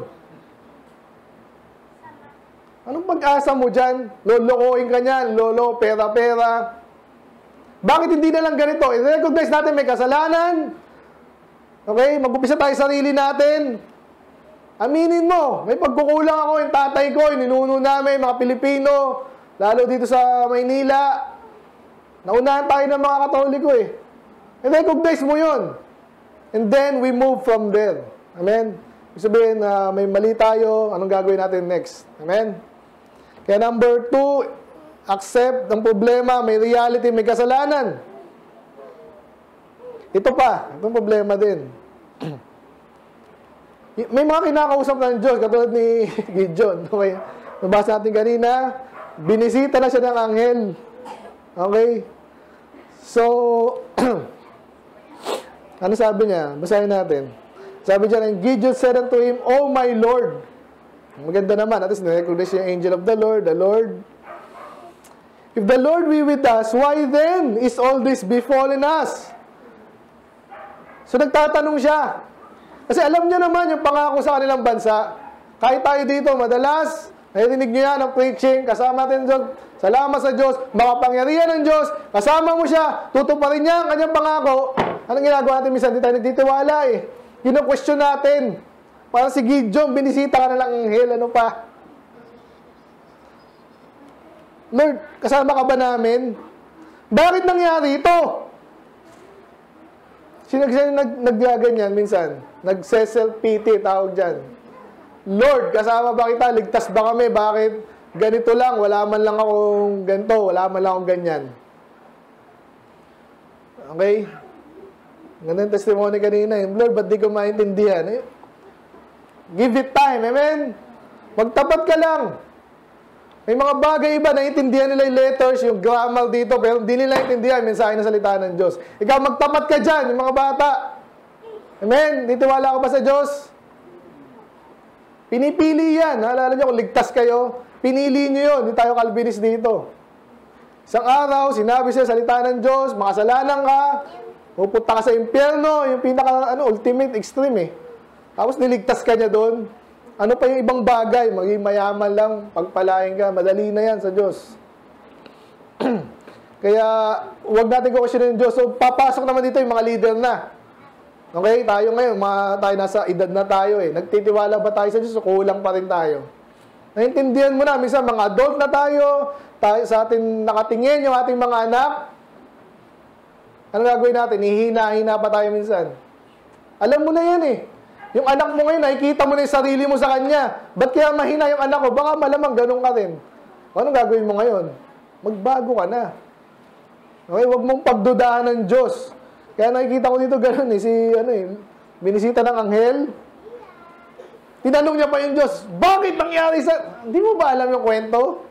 Anong pag-asa mo dyan? Lolokohin ka niyan, lolo, pera-pera. Bakit hindi na lang ganito? I-recognize natin may kasalanan. Okay? Mag-upisa tayo sarili natin. Aminin mo, may pagkukulang ako, yung tatay ko, yung ninuno namin, mga Pilipino, lalo dito sa Maynila. Naunahan tayo ng mga Katoliko I-recognize mo yun. And then, we move from there. Amen? Ibig sabihin, may mali tayo, anong gagawin natin next? Amen? Kaya number 2, accept ang problema, may reality, may kasalanan. Ito pa, itong problema din. May mga kinakausap ng Diyos, katulad ni Gideon. Okay? Nabasa natin kanina, binisita na siya ng anghel. Okay? So, ano sabi niya? Basahin natin. Sabi niya, and Gideon said unto him, O my Lord. Maganda naman. At least, na-recognize yung angel of the Lord. The Lord. If the Lord be with us, why then is all this befallen us? So, nagtatanong siya. Kasi alam niya naman yung pangako sa kanilang bansa. Kahit tayo dito, madalas, narinig niyo yan ang preaching, kasama natin Diyos, salamat sa Diyos, makapangyarihan ng Diyos, kasama mo siya, tutuparin niya ang kanyang pangako. Anong ginagawa natin? Minsan, hindi tayo nagtitiwala Kino-question natin. Parang si Gideon, binisita ka na lang anghel, ano pa? Lord, kasama ka ba namin? Bakit nangyari ito? Sino naggaganyan minsan? Nagse-self-pity, tawag dyan. Lord, kasama ba kita? Ligtas ba kami? Bakit ganito lang? Wala man lang akong ganito. Wala man lang akong ganyan. Okay? Ganun testimony kanina. Lord, ba't di ko maintindihan? Give it time. Amen? Magtapat ka lang. May mga bagay iba, naiintindihan nila yung letters, yung grammar dito, pero hindi nila naiintindihan yung mensahe ng salita ng Diyos. Ikaw, magtapat ka dyan, yung mga bata. Amen? Nitiwala ka ba sa Diyos? Pinipili yan. Naalala nyo, kung ligtas kayo, pinili nyo yun. Hindi tayo Calvinist dito. Isang araw, sinabi siya salita ng Diyos, makasalanan ka, pupunta ka sa impyerno, yung pinaka, ultimate extreme eh. Tapos niligtas ka niya doon. Ano pa yung ibang bagay? Maging mayaman lang, pagpalain ka, madali na yan sa Diyos. Kaya, huwag natin kukusyonin ng Diyos. So, papasok naman dito yung mga leader na. Okay, tayo ngayon, tayo nasa edad na tayo eh. Nagtitiwala ba tayo sa Diyos? So, kulang pa rin tayo. Naintindihan mo na, minsan mga adult na tayo sa atin nakatingin yung ating mga anak. Ano gagawin natin? Hihina-hina pa tayo minsan. Alam mo na yan eh. Yung anak mo ngayon, nakikita mo na yung sarili mo sa kanya. Ba't kaya mahina yung anak ko? Baka malamang ganun ka rin. Anong gagawin mo ngayon? Magbago ka na. Okay, huwag mong pagdudahan ng Diyos. Kaya nakikita ko dito ganun eh. Binisita ng anghel. Tinanong niya pa yung Diyos, bakit nangyari sa... Hindi mo ba alam yung kwento?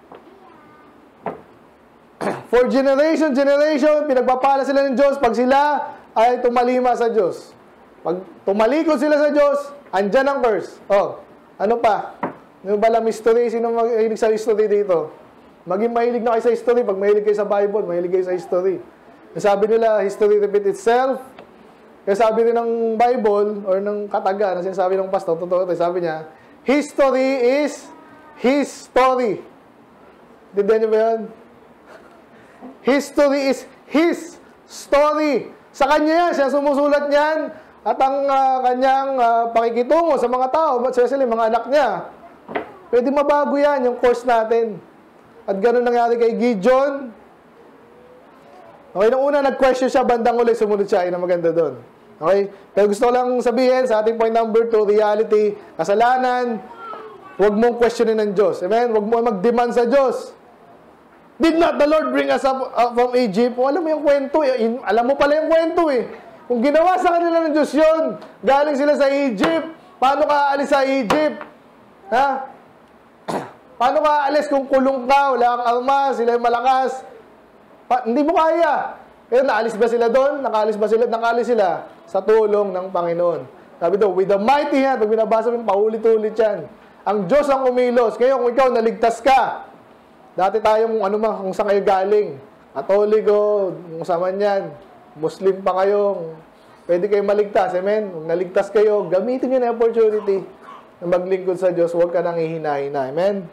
For generation, pinagpapala sila ng Diyos pag sila ay tumalima sa Diyos. Pag tumalikod sila sa Diyos, andyan ang curse. Oh, ano pa? Ano ba lang history? Sino mahilig sa history dito? Maging mahilig na kayo sa history. Pag mahilig kayo sa Bible, mahilig kayo sa history. Sabi nila, history repeat itself. Kaya sabi rin ng Bible, or ng kataga, na sinasabi ng pastor, totoo ito, sabi niya, history is his story. Dindihan niyo ba yun? History is his story. Sa kanya yan, siya sumusulat niyan. At ang kanyang pakikitungo sa mga tao, especially mga anak niya, pwede mabago yan, yung course natin. At gano'n nangyari kay Gideon. Okay, nung una nag-question siya, bandang uli, sumunod siya, yun ang maganda doon. Okay? Pero gusto ko lang sabihin, sa ating point number 2, reality, kasalanan, huwag mong questionin ng Diyos. Amen? Huwag mo mag-demand sa Diyos. Did not the Lord bring us up from Egypt? O, alam mo yung kwento, alam mo pala yung kwento eh. Kung ginawa sa kanila ng Diyos yun, galing sila sa Egypt, paano ka aalis sa Egypt? Ha? Paano ka aalis kung kulong ka, wala kang armas, sila yung malakas? Hindi mo kaya. Pero naalis ba sila doon? Nakaalis sila sa tulong ng Panginoon. Sabi doon, with the mighty hand, pag binabasa mo, paulit-ulit yan. Ang Diyos ang umilos. Ngayon, kung ikaw naligtas ka, dati tayong kung saan kayo galing, Katoliko, kung saan man yan, Muslim pa kayo, pwede kayo maligtas. Amen? Kung naligtas kayo, gamitin nyo na opportunity na maglingkod sa Diyos. Huwag ka nang ihina-hina. Amen?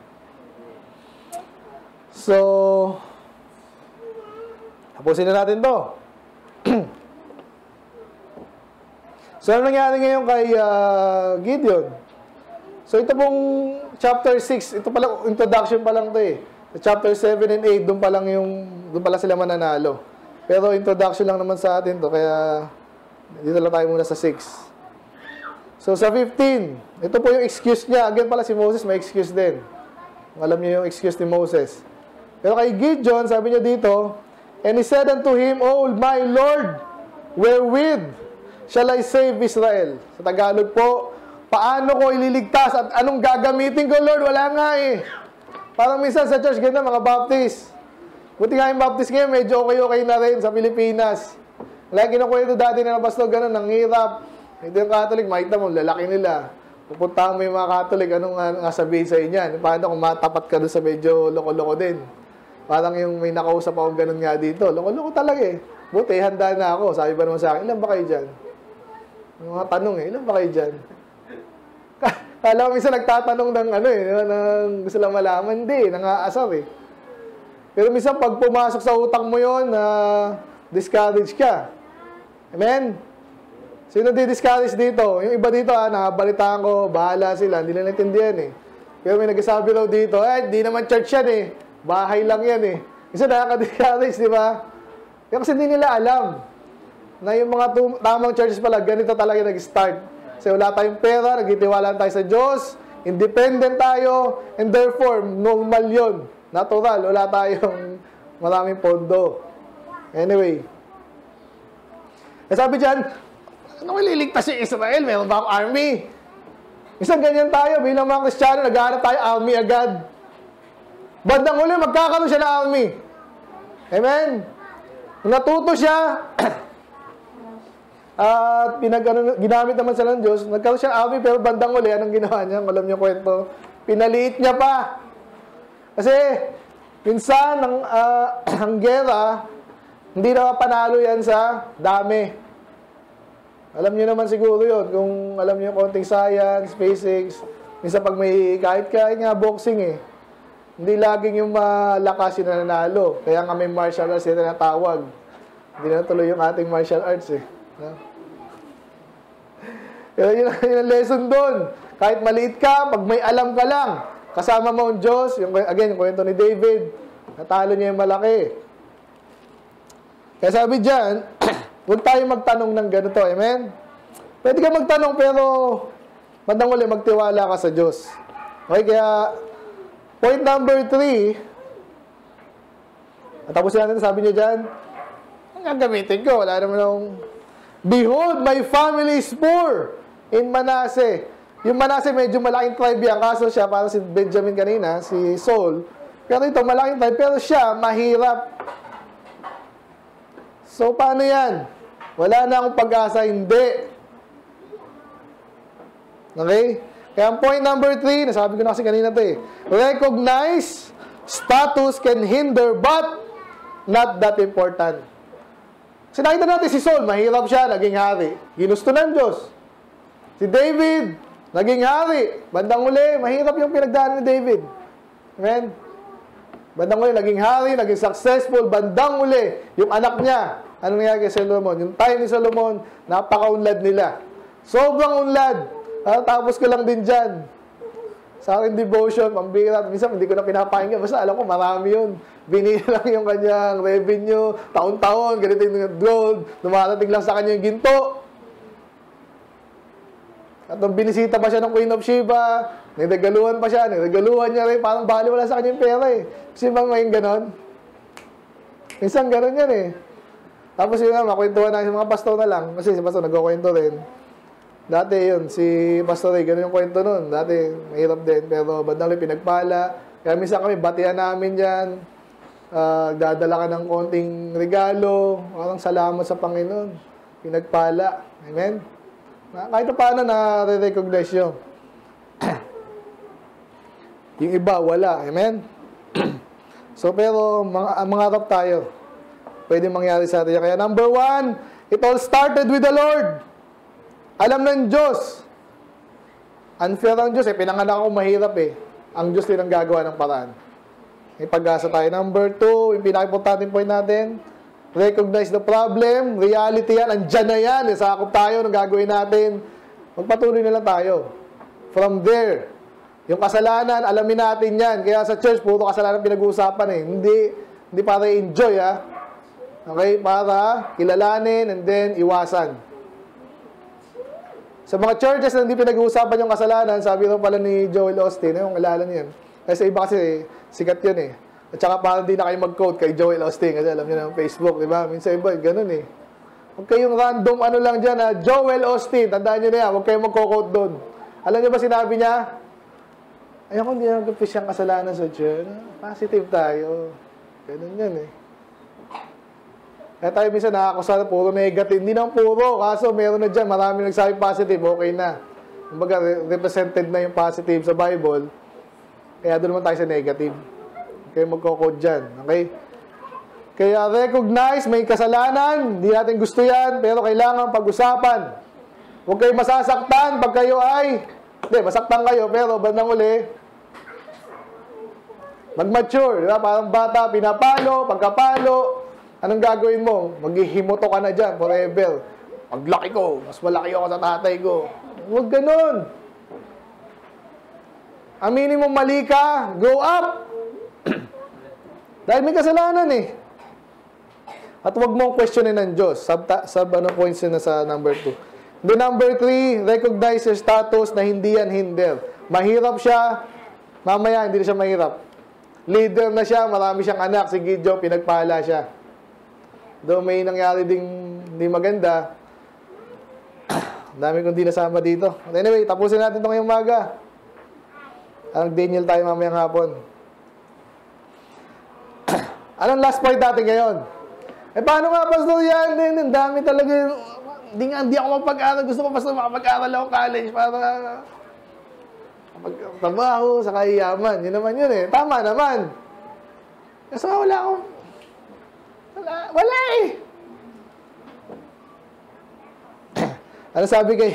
So, tapusin na natin to. So, ano nangyari ngayon kay Gideon? So, ito pong chapter 6, ito pala, introduction pa lang to eh. Sa chapter 7 and 8, doon pala sila mananalo. Pero introduction lang naman sa atin to, kaya dito lang tayo muna sa 6. So sa 15, ito po yung excuse niya. Again pala si Moses may excuse din. Alam niyo yung excuse ni Moses. Pero kay Gideon, sabi niya dito, and he said unto him, O my Lord, wherewith shall I save Israel? Sa Tagalog po, paano ko ililigtas at anong gagamitin ko, Lord? Wala nga eh. Parang minsan sa church, ganda mga Baptist. Buti nga yung Baptist ngayon, medyo okay na rin sa Pilipinas. Like kinukwento dati na pastor, ganun, nanghirap. Hindi yung Catholic, makita mo, lalaki nila. Pupuntahan mo yung mga Catholic, anong nga sabihin sa inyo? Paano kung matapat ka doon sa medyo loko-loko din? Parang yung may nakausap akong ganun nga dito. Loko-loko talaga eh. Buti, handa na ako. Sabi ba naman sa akin, ilan ba kayo dyan? Yung mga tanong eh, ilan ba kayo dyan? Kala ko minsan nagtatanong ng ng gusto lang malaman. Hindi, nangaasar eh. Pero minsan pag pumasok sa utak mo yun, discourage ka. Amen? Sino di-discourage dito? Yung iba dito, nakabalitaan ko, bahala sila, hindi nila naintindihan eh. Pero may nagsasabi raw dito, hindi naman church yan eh. Bahay lang yan eh. Isa nakaka-discourage, di ba? Kasi hindi nila alam na yung mga tamang churches pala, ganito talaga nag-start. Kasi wala tayong pera, nagtitiwala tayo sa Diyos, independent tayo, and therefore, normal yun. Natural, wala tayong maraming pondo. Anyway. Sabi dyan, ano ililigtas yung Israel? Meron ba akong army? Isang ganyan tayo, bilang mga Kristiyano, naghahanap tayo army agad. Bandang uli, magkakaroon siya ng army. Amen? Natuto siya, at ginamit naman siya ng Diyos, nagkaroon siya ng army, pero bandang uli, anong ginawa niya? Alam niyo kwento? Pinaliit niya pa. Kasi, minsan, ang gera, hindi na panalo yan sa dami. Alam niyo naman siguro yun, kung alam niyo konting science, physics, minsan pag may kahit nga boxing hindi laging yung malakas yung nanalo. Kaya nga may martial arts yung tinatawag. Hindi na tuloy yung ating martial arts No? Kaya yun ang lesson doon. Kahit maliit ka, pag may alam ka lang, kasama mo ang Diyos, yung kwento ni David, natalo niya yung malaki. Kaya sabi dyan, huwag tayo magtanong ng ganito, amen? Pwede ka magtanong, pero bandang uli, magtiwala ka sa Diyos. Okay, kaya point number 3, tapusin natin, sabi niya dyan, ang gagamitin ko, wala naman akong, behold, my family is poor in Manasseh. Yung Manasseh, medyo malaking tribe yan, kaso siya, parang si Benjamin kanina, si Saul, pero ito, malaking tribe, pero siya, mahirap. So, paano yan? Wala na akong pag-asa, hindi. Okay? Kaya ang point number 3, nasabi ko na kasi kanina ito recognize, status can hinder, but not that important. Kasi nakita natin si Saul, mahirap siya, naging hari. Ginusto ng Diyos. Si David, naging hari. Bandang uli, mahirap yung pinagdaanan ni David. Amen? Bandang uli, naging hari, naging successful. Bandang uli, yung anak niya, ano nangyari kay Solomon? Yung time ni Solomon, napaka-unlad nila. Sobrang unlad. Tapos ko lang din dyan. Sa aking devotion, pambira. Minsan, hindi ko na pinapakinggan. Basta alam ko, marami yun. Binili lang yung kanyang revenue, taon-taon, ganito yung gold. Dumarating lang sa kanya yung ginto. At nung binisita pa siya ng Queen of Sheba, niregaluhan pa siya, niregaluhan niya rin. Parang bali wala sa kanya yung pera Kasi bang ngayon ganon? Minsan ganon yan Tapos yun nga, makwentuhan na yung mga pastor na lang. Kasi si pastor nagkukwento rin. Dati yun, si pastor gano'n yung kwento nun. Dati, mahirap din. Pero bandang pinagpala. Kaya minsan kami, batihan namin yan. Dadala ka ng konting regalo. Parang salamat sa Panginoon. Pinagpala. Amen? Kahit paano na-recognize yun. Yung iba, wala. Amen? So, pero, mangarap tayo. Pwede mangyari sa atin. Kaya number 1, it all started with the Lord. Alam ng Diyos. Unfair ang Diyos pinanganak ako mahirap Ang Diyos din ang gagawa ng paraan. May pag-asa tayo. Number 2, yung pinaka-importanting point natin, recognize the problem, reality yan, andyan na yan, sakop tayo ng gagawin natin. Magpatuloy na lang tayo. From there, yung kasalanan, alamin natin yan. Kaya sa church, puro kasalanan pinag-uusapan Hindi para enjoy Okay? Para kilalanin and then iwasan. Sa mga churches na hindi pinag-uusapan yung kasalanan, sabi rin pala ni Joel Osteen, yung alala niyan. Kasi iba kasi, sikat yun At saka parang hindi na kayo mag-quote kay Joel Osteen, kasi alam niyo na Facebook, di ba? Minsan iba, ganun Huwag kayong random lang dyan Joel Osteen, tandaan niyo na yan, huwag kayong mag-quote doon. Alam niyo ba sinabi niya? Ayoko hindi nag-fish yung kasalanan sa church. Positive tayo. Ganun yan Kaya tayo minsan nakakusala, puro negative. Hindi naman puro. Kaso meron na dyan, marami nagsabi positive, okay na. Kumbaga, represented na yung positive sa Bible. Kaya doon naman tayo sa negative. Okay, magkukod dyan. Okay? Kaya recognize, may kasalanan. Hindi natin gusto yan, pero kailangan pag-usapan. Huwag kayo masasaktan pag kayo masaktan kayo, pero bandang uli, mag-mature. Diba? Parang bata, pinapalo, pagkapalo. Anong gagawin mo? Maghihimoto ka na dyan forever. Paglaki ko, mas malaki ako sa tatay ko. Huwag ganun. Aminin mo mali ka, grow up. Dahil may kasalanan eh. At huwag mong questionin ng Diyos. Points yun na sa number 2. The number 3, recognize your status na hindi yan hinder. Mahirap siya, mamaya hindi na siya mahirap. Leader na siya, marami siyang anak. Si Gideon, pinagpala siya. Though may nangyari ding hindi maganda, dami kong di nasama dito. But anyway, tapusin natin ito ngayong umaga. Ang Daniel tayo mamayang hapon. Anong last point natin ngayon? Paano nga, Pastor, yan? Ang dami talaga. Hindi ako mapag-aral. Gusto ko, Pastor, makapag-aral ako college para trabaho sa kayaman. Yun naman yun eh. Tama naman. Kasi wala akong... Wala eh. Ano sabi kay...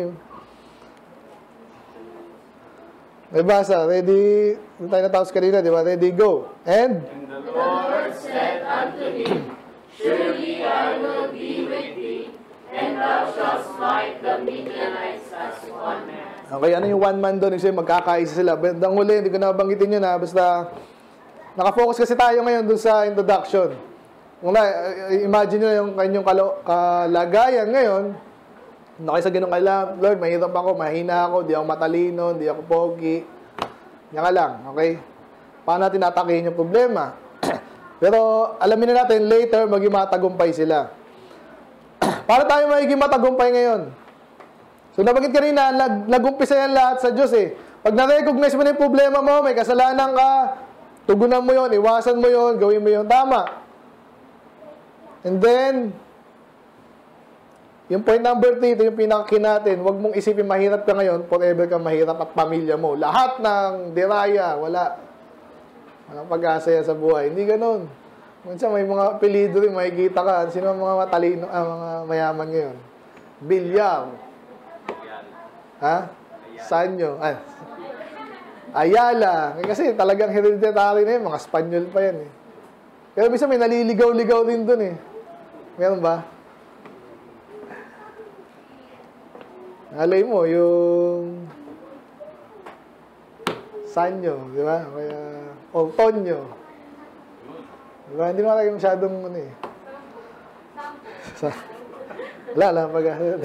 May basa. Ready? Hindi tayo natapos kanina, di ba? Ready, go. And the Lord said unto him, Surely I will be with thee, and thou shalt smite the Midianites as one man. Okay, ano yung one man doon? Kasi magkakaisa sila. Ang huli, hindi ko nabanggitin yun ha. Basta, nakafocus kasi tayo ngayon doon sa introduction. Una, imagine nyo yung kanyang kalagayan ngayon. Nakay sa ganun kailangan, Lord, mahirap ako, mahina ako, di ako matalino, di ako pogi. Yan ka lang, okay? Paano natin natakihin yung problema? Pero, alamin na natin, later, maging matagumpay sila. Para tayo magiging matagumpay ngayon? So, nabanggit kanina, nag-umpisa yan lahat sa Diyos eh. Pag na-recognize mo na yung problema mo, may kasalanan ka, tugunan mo yon, iwasan mo yon, gawin mo yon, tama. And then, yung point number 3, ito yung pinakakin natin. Huwag mong isipin mahirap ka ngayon, forever ka mahirap at pamilya mo. Lahat ng diraya, walang pag-asa yan sa buhay. Hindi ganun. Minsan may mga apelido rin, makikita ka. Sino ang mga matalino, mga mayaman ngayon? Bilyar. Ha? Sanyo. Ayala. Kasi talagang hereditary na yun. Mga Spanyol pa yan eh. Pero minsan may naliligaw-ligaw din dun eh. Meron ba? Alay mo, yung Sanyo, di ba? Kaya, o Tonyo. Di ba? Hindi naman tayo masyadong, ano eh. Wala pag-asa.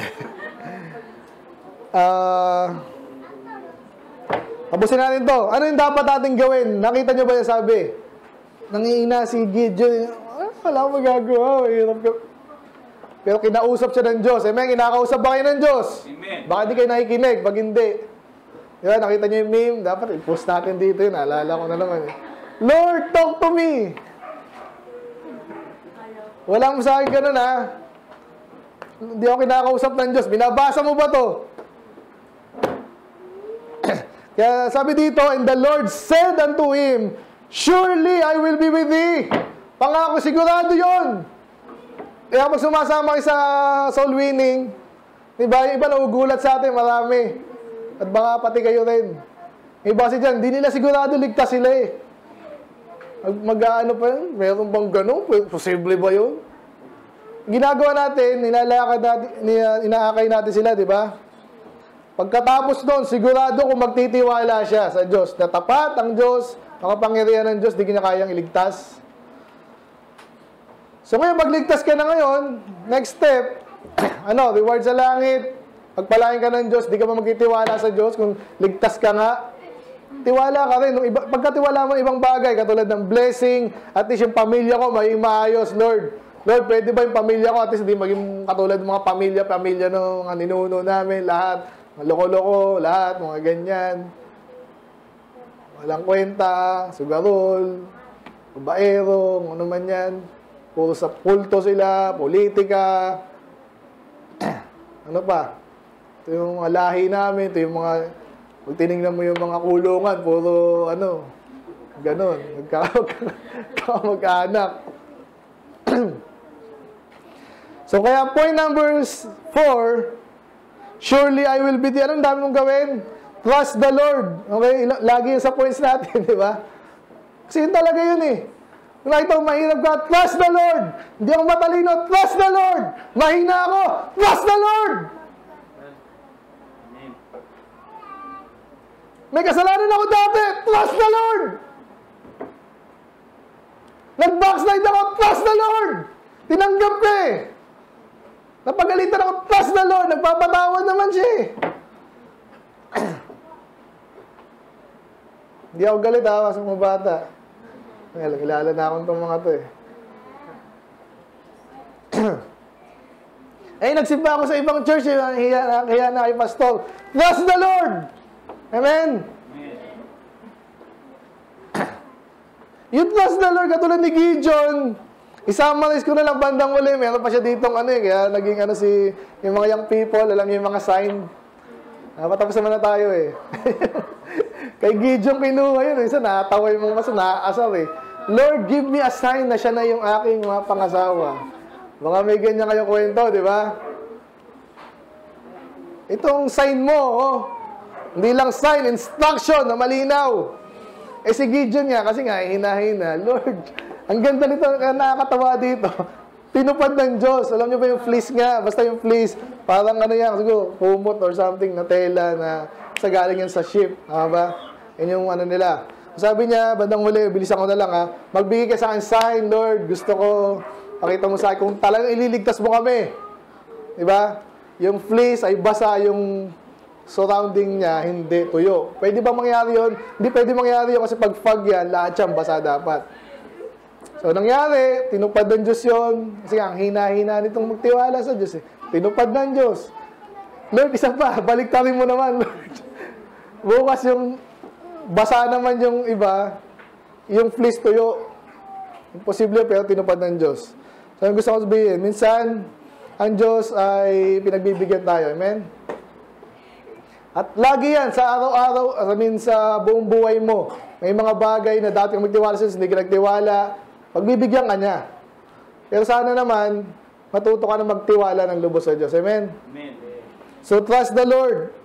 Tapusin natin to. Ano yung dapat natin gawin? Nakita nyo ba yung sabi? Nangiina si Gideon. Wala akong magagawa. Pero kinausap siya ng Diyos. Amen? Kinakausap ba kayo ng Diyos? Amen. Baka di kayo nakikinig. Pag hindi. Diba? Nakita niyo yung meme? Dapat i-post natin dito yun. Alala ko na naman eh. Lord, talk to me! Walang sa akin ganun ha. Hindi ako kinakausap ng Diyos. Binabasa mo ba to? Kaya sabi dito, and the Lord said unto him, Surely I will be with thee. Pangako, sigurado yun. Kaya pag sumasama kayo sa soul winning, diba, yung iba nagugulat sa atin, marami. At baka pati kayo rin. Iba kasi dyan, di nila sigurado ligtas sila eh. Mag-ano pa yun? Meron bang gano'n? Posible ba yun? Ginagawa natin, nilalakad natin, inaakay natin sila, di ba? Pagkatapos doon, sigurado kung magtitiwala siya sa Diyos, na tapat ang Diyos, makapangyarihan ng Diyos, di kanya kayang iligtas. So ngayon, magligtas ka na ngayon, next step, reward sa langit, pagpalain ka ng Diyos, di ka ba magtitiwala sa Diyos kung ligtas ka nga? Tiwala ka rin. Pagkatiwala mo ibang bagay, katulad ng blessing, at least yung pamilya ko, may maayos, Lord. Lord, pwede ba yung pamilya ko, at least hindi maging katulad ng mga pamilya ng mga ninuno namin, lahat, mga loko-loko, lahat, mga ganyan. Walang kwenta, sugarol, babaero, ano man yan. Puro sa kulto sila, politika. Ano pa? Ito yung mga lahi namin, ito yung mga, pag tinignan mo yung mga kulungan, puro ganon, magkaanak. So kaya point number 4, surely I will be there. Anong dami mong gawin? Trust the Lord. Okay? Lagi yun sa points natin, di ba? Kasi yun talaga yun eh. Kung nakita mo mahirap ka, trust the Lord. Hindi ako matalino, trust the Lord. Mahina ako, trust the Lord. May kasalanan ako dati, trust the Lord. Nag-backslide ako, trust the Lord! Tinanggap ko eh! Napagalitan ako, trust the Lord! Nagpapatawad naman siya eh! Hindi ako galit sa mga bata. Well, kilala na akong itong mga to eh. Nagsimba ako sa ibang church eh. Kaya na kay pastor. Trust the Lord! Amen? You trust the Lord, katulad ni Gideon. I-summarize ko na lang bandang uli. Meron pa siya ditong kaya naging yung mga young people, alam niyo yung mga sign. Patapos naman na tayo eh. Kay Gideon kinuha yun. Isa nakatawa yung mga naaasar eh. Lord, give me a sign na siya na yung aking mga pangasawa. Mga may ganyan kayong kwento, di ba? Itong sign mo, hindi lang sign, instruction na malinaw. Si Gideon nga, kasi nga, hina-hina. Lord, ang ganda nito, nakakatawa dito. Tinupad ng Diyos. Alam niyo ba yung fleece nga? Basta yung fleece, parang siguro, humot or something na tela na sa galing yan sa ship. Tama ba? Yan yung nila. Sabi niya, bandang huli, bilisan ko na lang magbigay ka sa akin sign, Lord. Gusto ko, pakita mo sa akin kung talagang ililigtas mo kami. Diba? Yung fleece ay basa, yung surrounding niya, hindi tuyo. Pwede ba mangyari yun? Hindi pwede mangyari yun kasi pag fog yan, lahat siyang basa dapat. So, nangyari, tinupad ng Diyos yun. Kasi ang hina-hina nitong magtiwala sa Diyos eh. Tinupad ng Diyos. Lord, isa pa, baliktarin mo naman, Lord. Bukas yung basa naman yung iba, yung fleece tuyo. Imposible pero tinupad ng Diyos. So, yung gusto ko sabihin, minsan, ang Diyos ay pinagbibigyan tayo. Amen? At lagi yan, sa araw-araw, sa buong buhay mo, may mga bagay na dati kang magtiwala sa Diyos, hindi ka nagtiwala, pagbibigyan ka niya. Pero sana naman, matuto ka na magtiwala ng lubos sa Diyos. Amen? Amen. So, trust the Lord.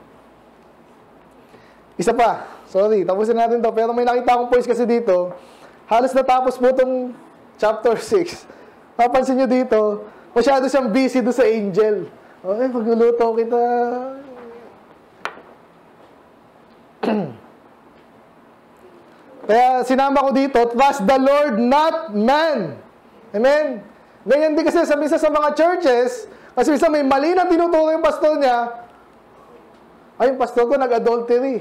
Isa pa. Sorry, tapusin natin to. Pero may nakita akong points kasi dito. Halos natapos po itong chapter 6. Papansin nyo dito, masyado siyang busy doon sa angel. Pagluluto kita. Kaya sinama ko dito, trust the Lord, not man. Amen? Ganyan din kasi sa mga churches, kasi minsan may mali na tinuturo yung pastor niya, yung pastor ko nag-adultery.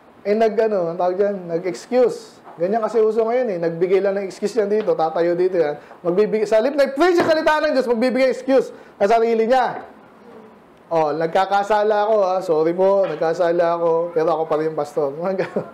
Nag-excuse. Ganyan kasi uso ngayon eh. Nagbigay lang ng excuse yan dito, tatayo dito yan. Sa halip nag-preach sa salita ng Diyos, magbibigay excuse sa sarili niya. Nagkakasala ako sorry po, nagkasala ako, pero ako pa rin yung pastor. Mga gano'n.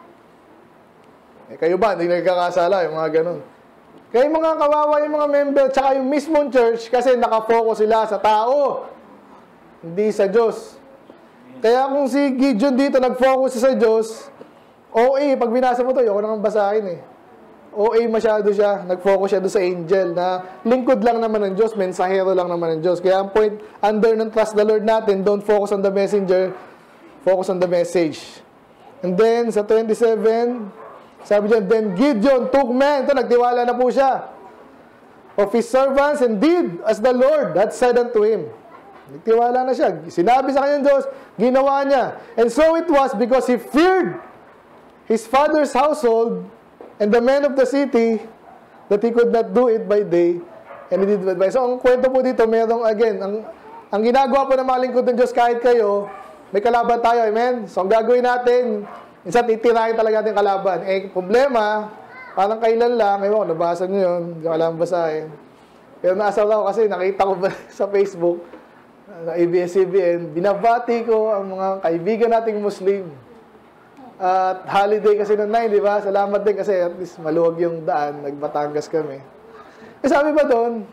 Kayo ba, hindi nagkakasala, yung mga gano'n. Kaya yung mga kawawa, yung mga member, tsaka yung mismong church, kasi nakafocus sila sa tao, hindi sa Diyos. Kaya kung si Gideon dito nag-focus sa Diyos, OA, pag binasa mo ito, ayoko nang basahin eh. OA masyado siya, nag-focus siya doon sa angel na lingkod lang naman ng Diyos, mensahero lang naman ng Diyos. Kaya ang point, under ng trust the Lord natin, don't focus on the messenger, focus on the message. And then, sa 27, sabi niya, then Gideon took men, ito, nagtiwala na po siya, of his servants, and did as the Lord had said unto him. Nagtiwala na siya. Sinabi sa kanyang Diyos, ginawa niya. And so it was because he feared his father's household and the men of the city that he could not do it by day and he did it by. So ang kwento po dito, merong again, ang ginagawa po ng mga lingkod ng Diyos kahit kayo, may kalaban tayo, amen? So ang gagawin natin, minsan titirahin talaga natin kalaban. Problema, parang kailan lang, ewan ko, nabasa nyo yun, hindi ko alam basahin. Pero naasal ako kasi nakita ko sa Facebook, sa ABS-CBN, binabati ko ang mga kaibigan nating Muslim. At holiday kasi noon 9, di ba? Salamat din kasi at least maluwag yung daan. Nagbatangas kami. Sabi ba doon?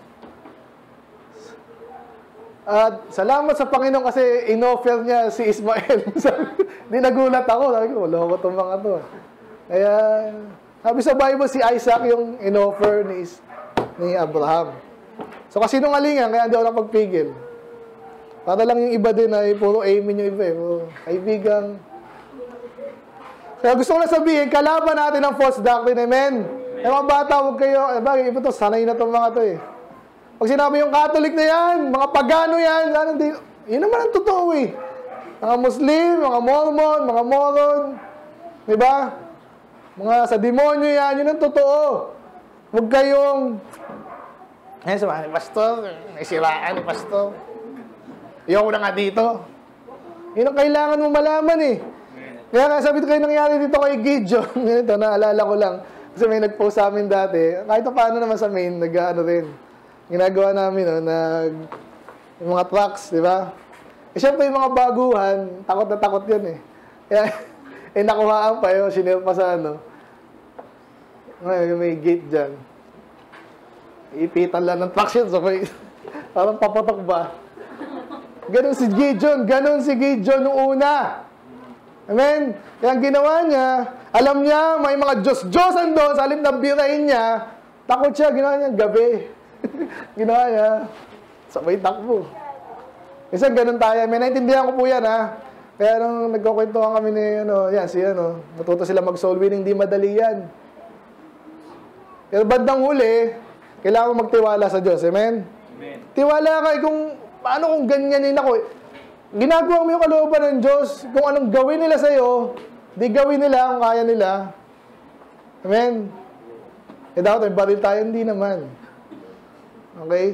At salamat sa Panginoon kasi in-offer niya si Ismael. Hindi nagulat ako. Sabi ko, loko itong mga to. Kaya, sabi sa Bible, si Isaac yung in-offer ni Abraham. So kasi nung alingan, kaya hindi ako napagpigil. Para lang yung iba din ay puro amen yung iba eh. Puro kaibigang. Kaya gusto ko na sabihin, kalaban natin ang false doctrine. Amen? Mga bata, huwag kayo, bagay, ito, sanay na itong mga to eh. Pag sinabi yung Catholic na yan, mga pagano yan, yun naman ang totoo eh. Mga Muslim, mga Mormon, mga Moron, di ba? Mga sa demonyo yan, yun ang totoo. Huwag kayong, sama ni Pastor, may siraan ni Pastor. Iyoko na nga dito. Yun ang kailangan mo malaman eh. Kaya sabi ko kayo nangyari dito kay Gideon. Ito, naalala ko lang. Kasi may nag-post sa amin dati. Kahit paano naman sa main, nag-ano rin. Ginagawa namin, yung mga trucks, di ba? Eh, syempre yung mga baguhan, takot na takot yan eh. Kaya, nakuhaan pa yun, sinil pa sa ngayon, may gate dyan. Ipitan lang ng trucks yun, so may, parang papatok ba? Ganon si Gideon nung una. Amen? Kaya ang ginawa niya, alam niya, may mga Diyos-Diyosan doon, sa halip na birahin niya, takot siya, ginawa niya, gabi. Ginawa niya, sabay takbo. Isa ganun tayo. May naintindihan ko po yan, ha? Kaya nung nagkukwentuhan kami ni, natuto sila mag-soul winning, di madali yan. Pero bandang huli, kailangan magtiwala sa Diyos. Amen? Amen. Tiwala ka, paano kung ganyanin ako? Ginagawa mo yung kalooban ng Diyos, kung anong gawin nila sa'yo, di gawin nila kung kaya nila. Amen? Eh dapat ay baril tayo, hindi naman. Okay?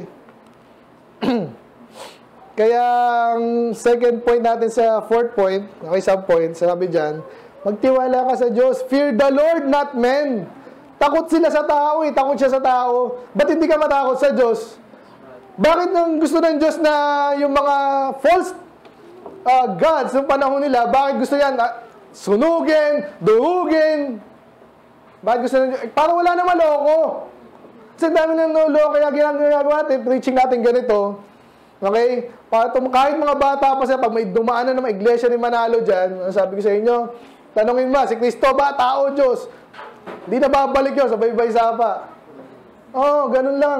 Kaya, ang second point natin sa fourth point, okay, sub-point, sabi dyan, magtiwala ka sa Diyos. Fear the Lord, not men. Takot sila sa tao eh. Takot siya sa tao. Ba't hindi ka matakot sa Diyos? Bakit nang gusto ng Diyos na yung mga false gods yung panahon nila, bakit gusto yan? Sunugin, duhugin. Bakit gusto ng Diyos? Para wala na maloko. Kasi dami ng nuloko. Kaya ginagawa natin, preaching natin ganito. Okay? Kahit mga bata pa siya, pag may dumaanan na mga iglesia ni Manalo dyan, sabi ko sa inyo, tanongin mo, si Kristo ba? Tao, Diyos? Hindi na babalik yun, sabay-bay sapa. Ganun lang.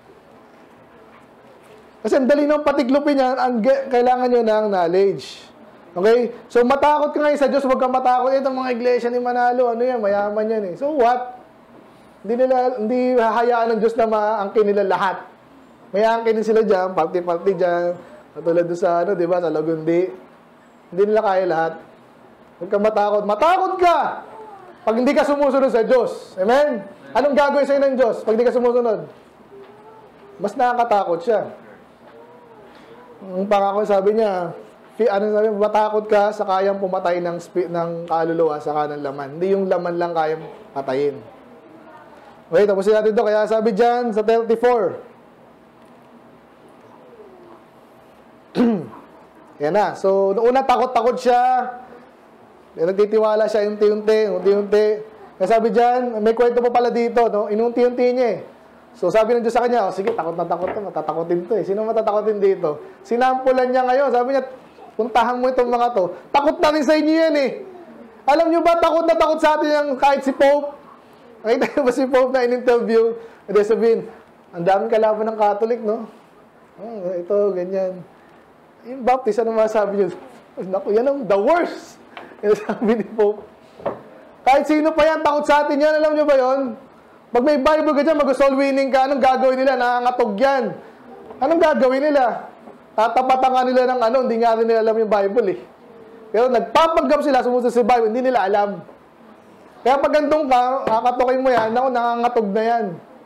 Kasi ang dali ng patiklupin yan, kailangan nyo ng knowledge. Okay? So, matakot ka ngayon sa Diyos, huwag kang matakot. Itong mga iglesia ni Manalo, mayaman yan eh. So, what? Hindi hahayaan ng Diyos na maangkin nila lahat. May angkinin sila dyan, party-party dyan, katulad doon sa, di ba, sa Lagundi. Hindi nila kaya lahat. Huwag kang matakot. Matakot ka! Pag hindi ka sumusunod sa Diyos. Amen? Anong gagawin sa'yo ng Diyos pag hindi ka sumusunod? Mas nakakatakot siya. Ang pangako sabi niya, matakot ka sa kayang pumatay ng kaluluwa sa kanang laman. Hindi yung laman lang kayang patayin. Okay, tapusin natin ito. Kaya sabi dyan sa 34. Yan na. So, noong una, takot-takot siya. Nagtitiwala siya, unti-unti. Kaya sabi dyan, may kwento pa pala dito, no? Inunti-unti niya eh. So, sabi ng Diyos sa kanya, sige, takot na takot to, matatakotin to eh. Sino matatakotin dito? Sinampulan niya ngayon. Sabi niya, puntahan mo itong mga to. Takot na rin sa inyo yan eh. Alam niyo ba, takot na takot sa atin yung kahit si Pope? Nakita niyo ba si Pope na in-interview? Hindi sabihin, ang daming kalaban ng Catholic, no? Ito, ganyan. Yung Baptist, ano masabi niyo? Naku, yan ang the worst. Yung sabi ni Pope. Kahit sino pa yan, takot sa atin yan. Alam niyo ba yon? Pag may Bible ka dyan, mag-soul winning ka, anong gagawin nila? Nangangatog yan. Anong gagawin nila? Tatapatan ka nila ng hindi nga rin nila alam yung Bible eh. Pero nagpapanggap sila, sumusunod sa Bible, hindi nila alam. Kaya pag gandong ka, kakatukin mo yan, nangangatog na yan.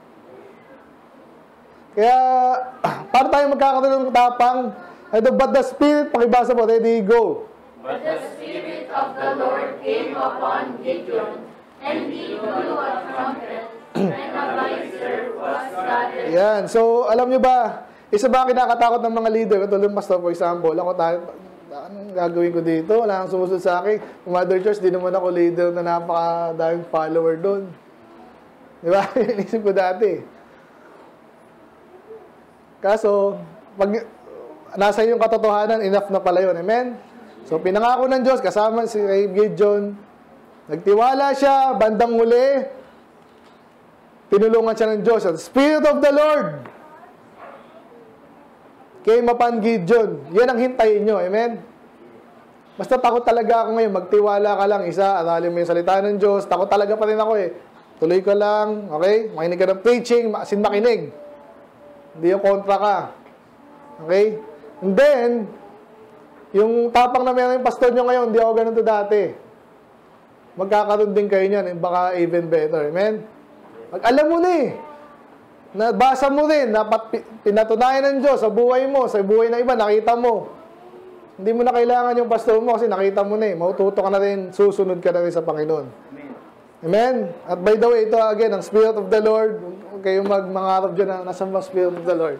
Kaya, paano tayo magkakaroon ng tapang? But the Spirit, pakibasa mo, ready, go. But the Spirit of the Lord came upon Gideon, and he blew a trumpet, and a visor was scattered. Yan. So, alam nyo ba, isa ba kinakatakot ng mga leader? Katulad ng pastor, for example, anong gagawin ko dito? Wala kang sumusunod sa akin. Kung Mother Church, di naman ako leader na napakadaming follower doon. Di ba? Inisip ko dati. Kaso, pag nasa yung katotohanan, enough na pala yun. Amen? So, pinangako ng Diyos, kasama si Gideon, nagtiwala siya, bandang huli, tinulungan siya ng Diyos. The Spirit of the Lord came upon Gideon. Yan ang hintayin nyo. Amen? Basta takot talaga ako ngayon. Magtiwala ka lang. Isa, aralin mo yung salita ng Diyos. Takot talaga pa rin ako eh. Tuloy ka lang. Okay? Makinig ka ng preaching. Makinig. Hindi yung kontra ka. Okay? And then, yung tapang na meron yung pastor nyo ngayon, hindi ako ganun to dati. Magkakaroon din kayo niyan. Baka even better. Amen? Pag alam mo na eh, nabasa mo rin, pinatunayan ng Diyos sa buhay mo, sa buhay ng iba, nakita mo. Hindi mo na kailangan yung pastor mo kasi nakita mo na eh. Maututo ka na rin, susunod ka na rin sa Panginoon. Amen? At by the way, ito again, ang Spirit of the Lord. Huwag kayong mangarap dyan na nasa mga Spirit of the Lord.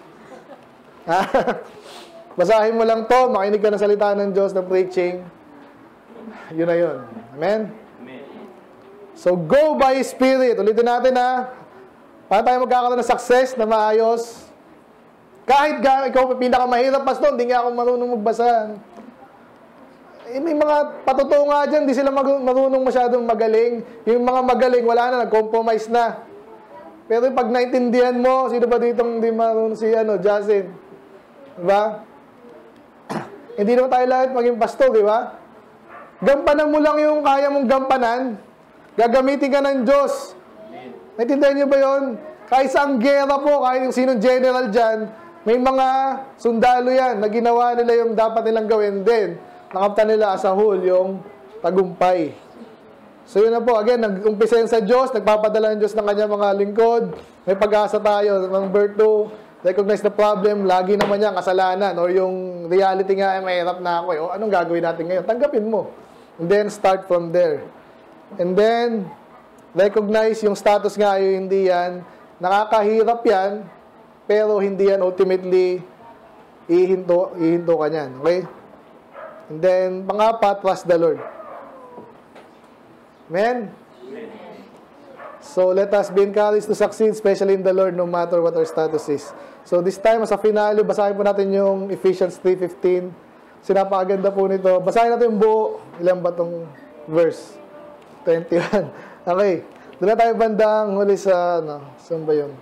Basahin mo lang to, makinig ka ng salita ng Diyos na preaching. Yun na yun. Amen? So, go by Spirit. Ulitin natin ha. Paano tayo magkakaroon ng success na maayos? Kahit ikaw pinakamahirap, pastor, hindi nga ako marunong magbasa. May mga patutungo nga dyan, hindi sila marunong masyadong magaling. Yung mga magaling, wala na, nag-compromise na. Pero pag naintindihan mo, sino ba ditong hindi marunong si Jasin? Diba? Hindi naman tayo lahat maging pastor, diba? Gampanan mo lang yung kaya mong gampanan. Gagamitin ka ng Diyos. Naintindihan niyo ba yun? Kahit sa ang gera po, kahit yung sinong general dyan, may mga sundalo yan na ginawa nila yung dapat nilang gawin din. Nakapta nila as a whole yung tagumpay. So yun na po, again, nag-umpisa sa Diyos, nagpapadala ng Diyos ng kanyang mga lingkod. May pag-asa tayo. Number 2, recognize the problem. Lagi naman yan kasalanan. O yung reality nga, mahirap na ako. O anong gagawin natin ngayon? Tanggapin mo. And then, start from there. And then, recognize yung status nga yung hindi yan. Nakakahirap yan, pero hindi yan ultimately ihinto ka niyan. Okay? And then, pang-apat, trust the Lord. Amen? So, let us be encouraged to succeed, especially in the Lord, no matter what our status is. So, this time, sa finale, basahin po natin yung Ephesians 3:15. Sinapakaganda po nito. Basahin natin yung buo. Ilan ba itong verse? 21. Okay. Doon na tayo bandang huli sa, saan ba yun?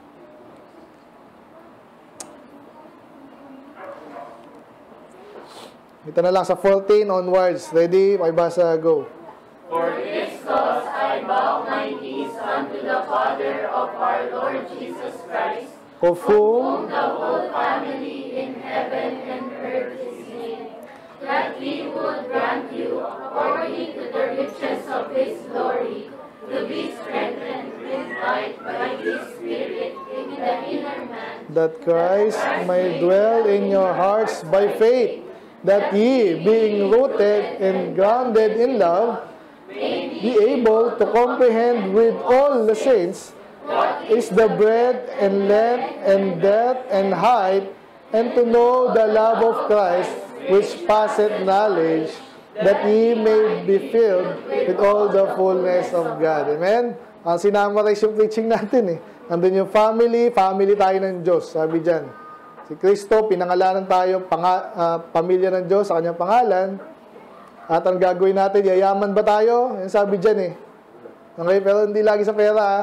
Ito na lang sa 14 onwards. Ready? Pakibasa, go. For this cause I bow my knees unto the Father of our Lord Jesus Christ, Of whom the whole family in heaven and earth is named, that He would grant you, according to the riches of His glory, to be strengthened with might by His Spirit in the inner man, that Christ may dwell in your hearts by faith, that ye, being rooted and grounded in love, be able to comprehend with all the saints what is the breadth and length and depth and height, and to know the love of Christ, which passeth knowledge, that ye may be filled with all the fullness of God. Amen? Ang sinamarize yung preaching natin eh. Nandun yung family tayo ng Diyos. Sabi dyan, si Kristo, pinangalanan tayo, pamilya ng Diyos sa kanyang pangalan. At ang gagawin natin, yayaman ba tayo? Yung sabi dyan eh. Okay, pero hindi lagi sa pera ah.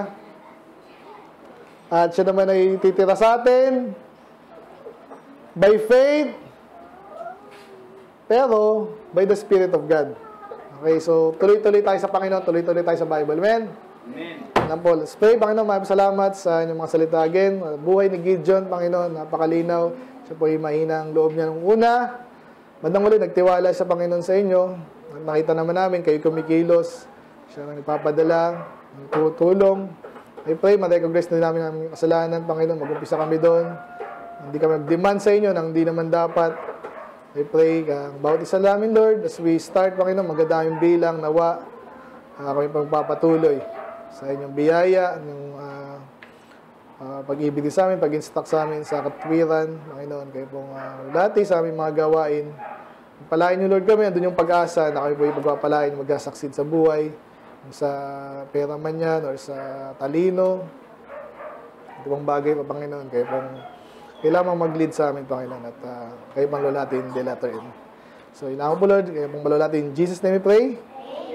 At siya naman ay titira sa atin by faith, pero by the Spirit of God. Okay, so tuloy-tuloy tayo sa Panginoon, tuloy-tuloy tayo sa Bible. Amen? Amen. Po, let's pray. Panginoon, maraming salamat sa inyong mga salita again. Buhay ni Gideon, Panginoon, napakalinaw. Siya po ay mahina ang loob niya nung una. Bandang uli, nagtiwala sa Panginoon sa inyo. Nakita naman namin, kayo kumikilos. Siya ang nagpapadala, tutulong. I pray, ma-recognize na namin ang kasalanan, Panginoon. Mag-umpisa kami doon. Hindi kami mag-demand sa inyo nang hindi naman dapat. I pray, bawat isa namin, Lord, as we start, Panginoon, maganda yung bilang, nawa, kami pagpapatuloy sa inyong biyaya, ng pag-ibig sa amin, pag-instruct sa amin sa katwiran, Panginoon, kayo pong dati sa aming mga gawain. Palain niyo, Lord, kami, andun yung pag-asa na kayo po yung pagpapalain, mag-succeed sa buhay, sa pera man yan, or sa talino. Ito pong bagay pa, Panginoon, kayo pong kailangan mag-lead sa amin, Panginoon, at kayo pang lulatin, the letter N. So, inako po, Lord, kayo pong malulatin. In Jesus' name we pray.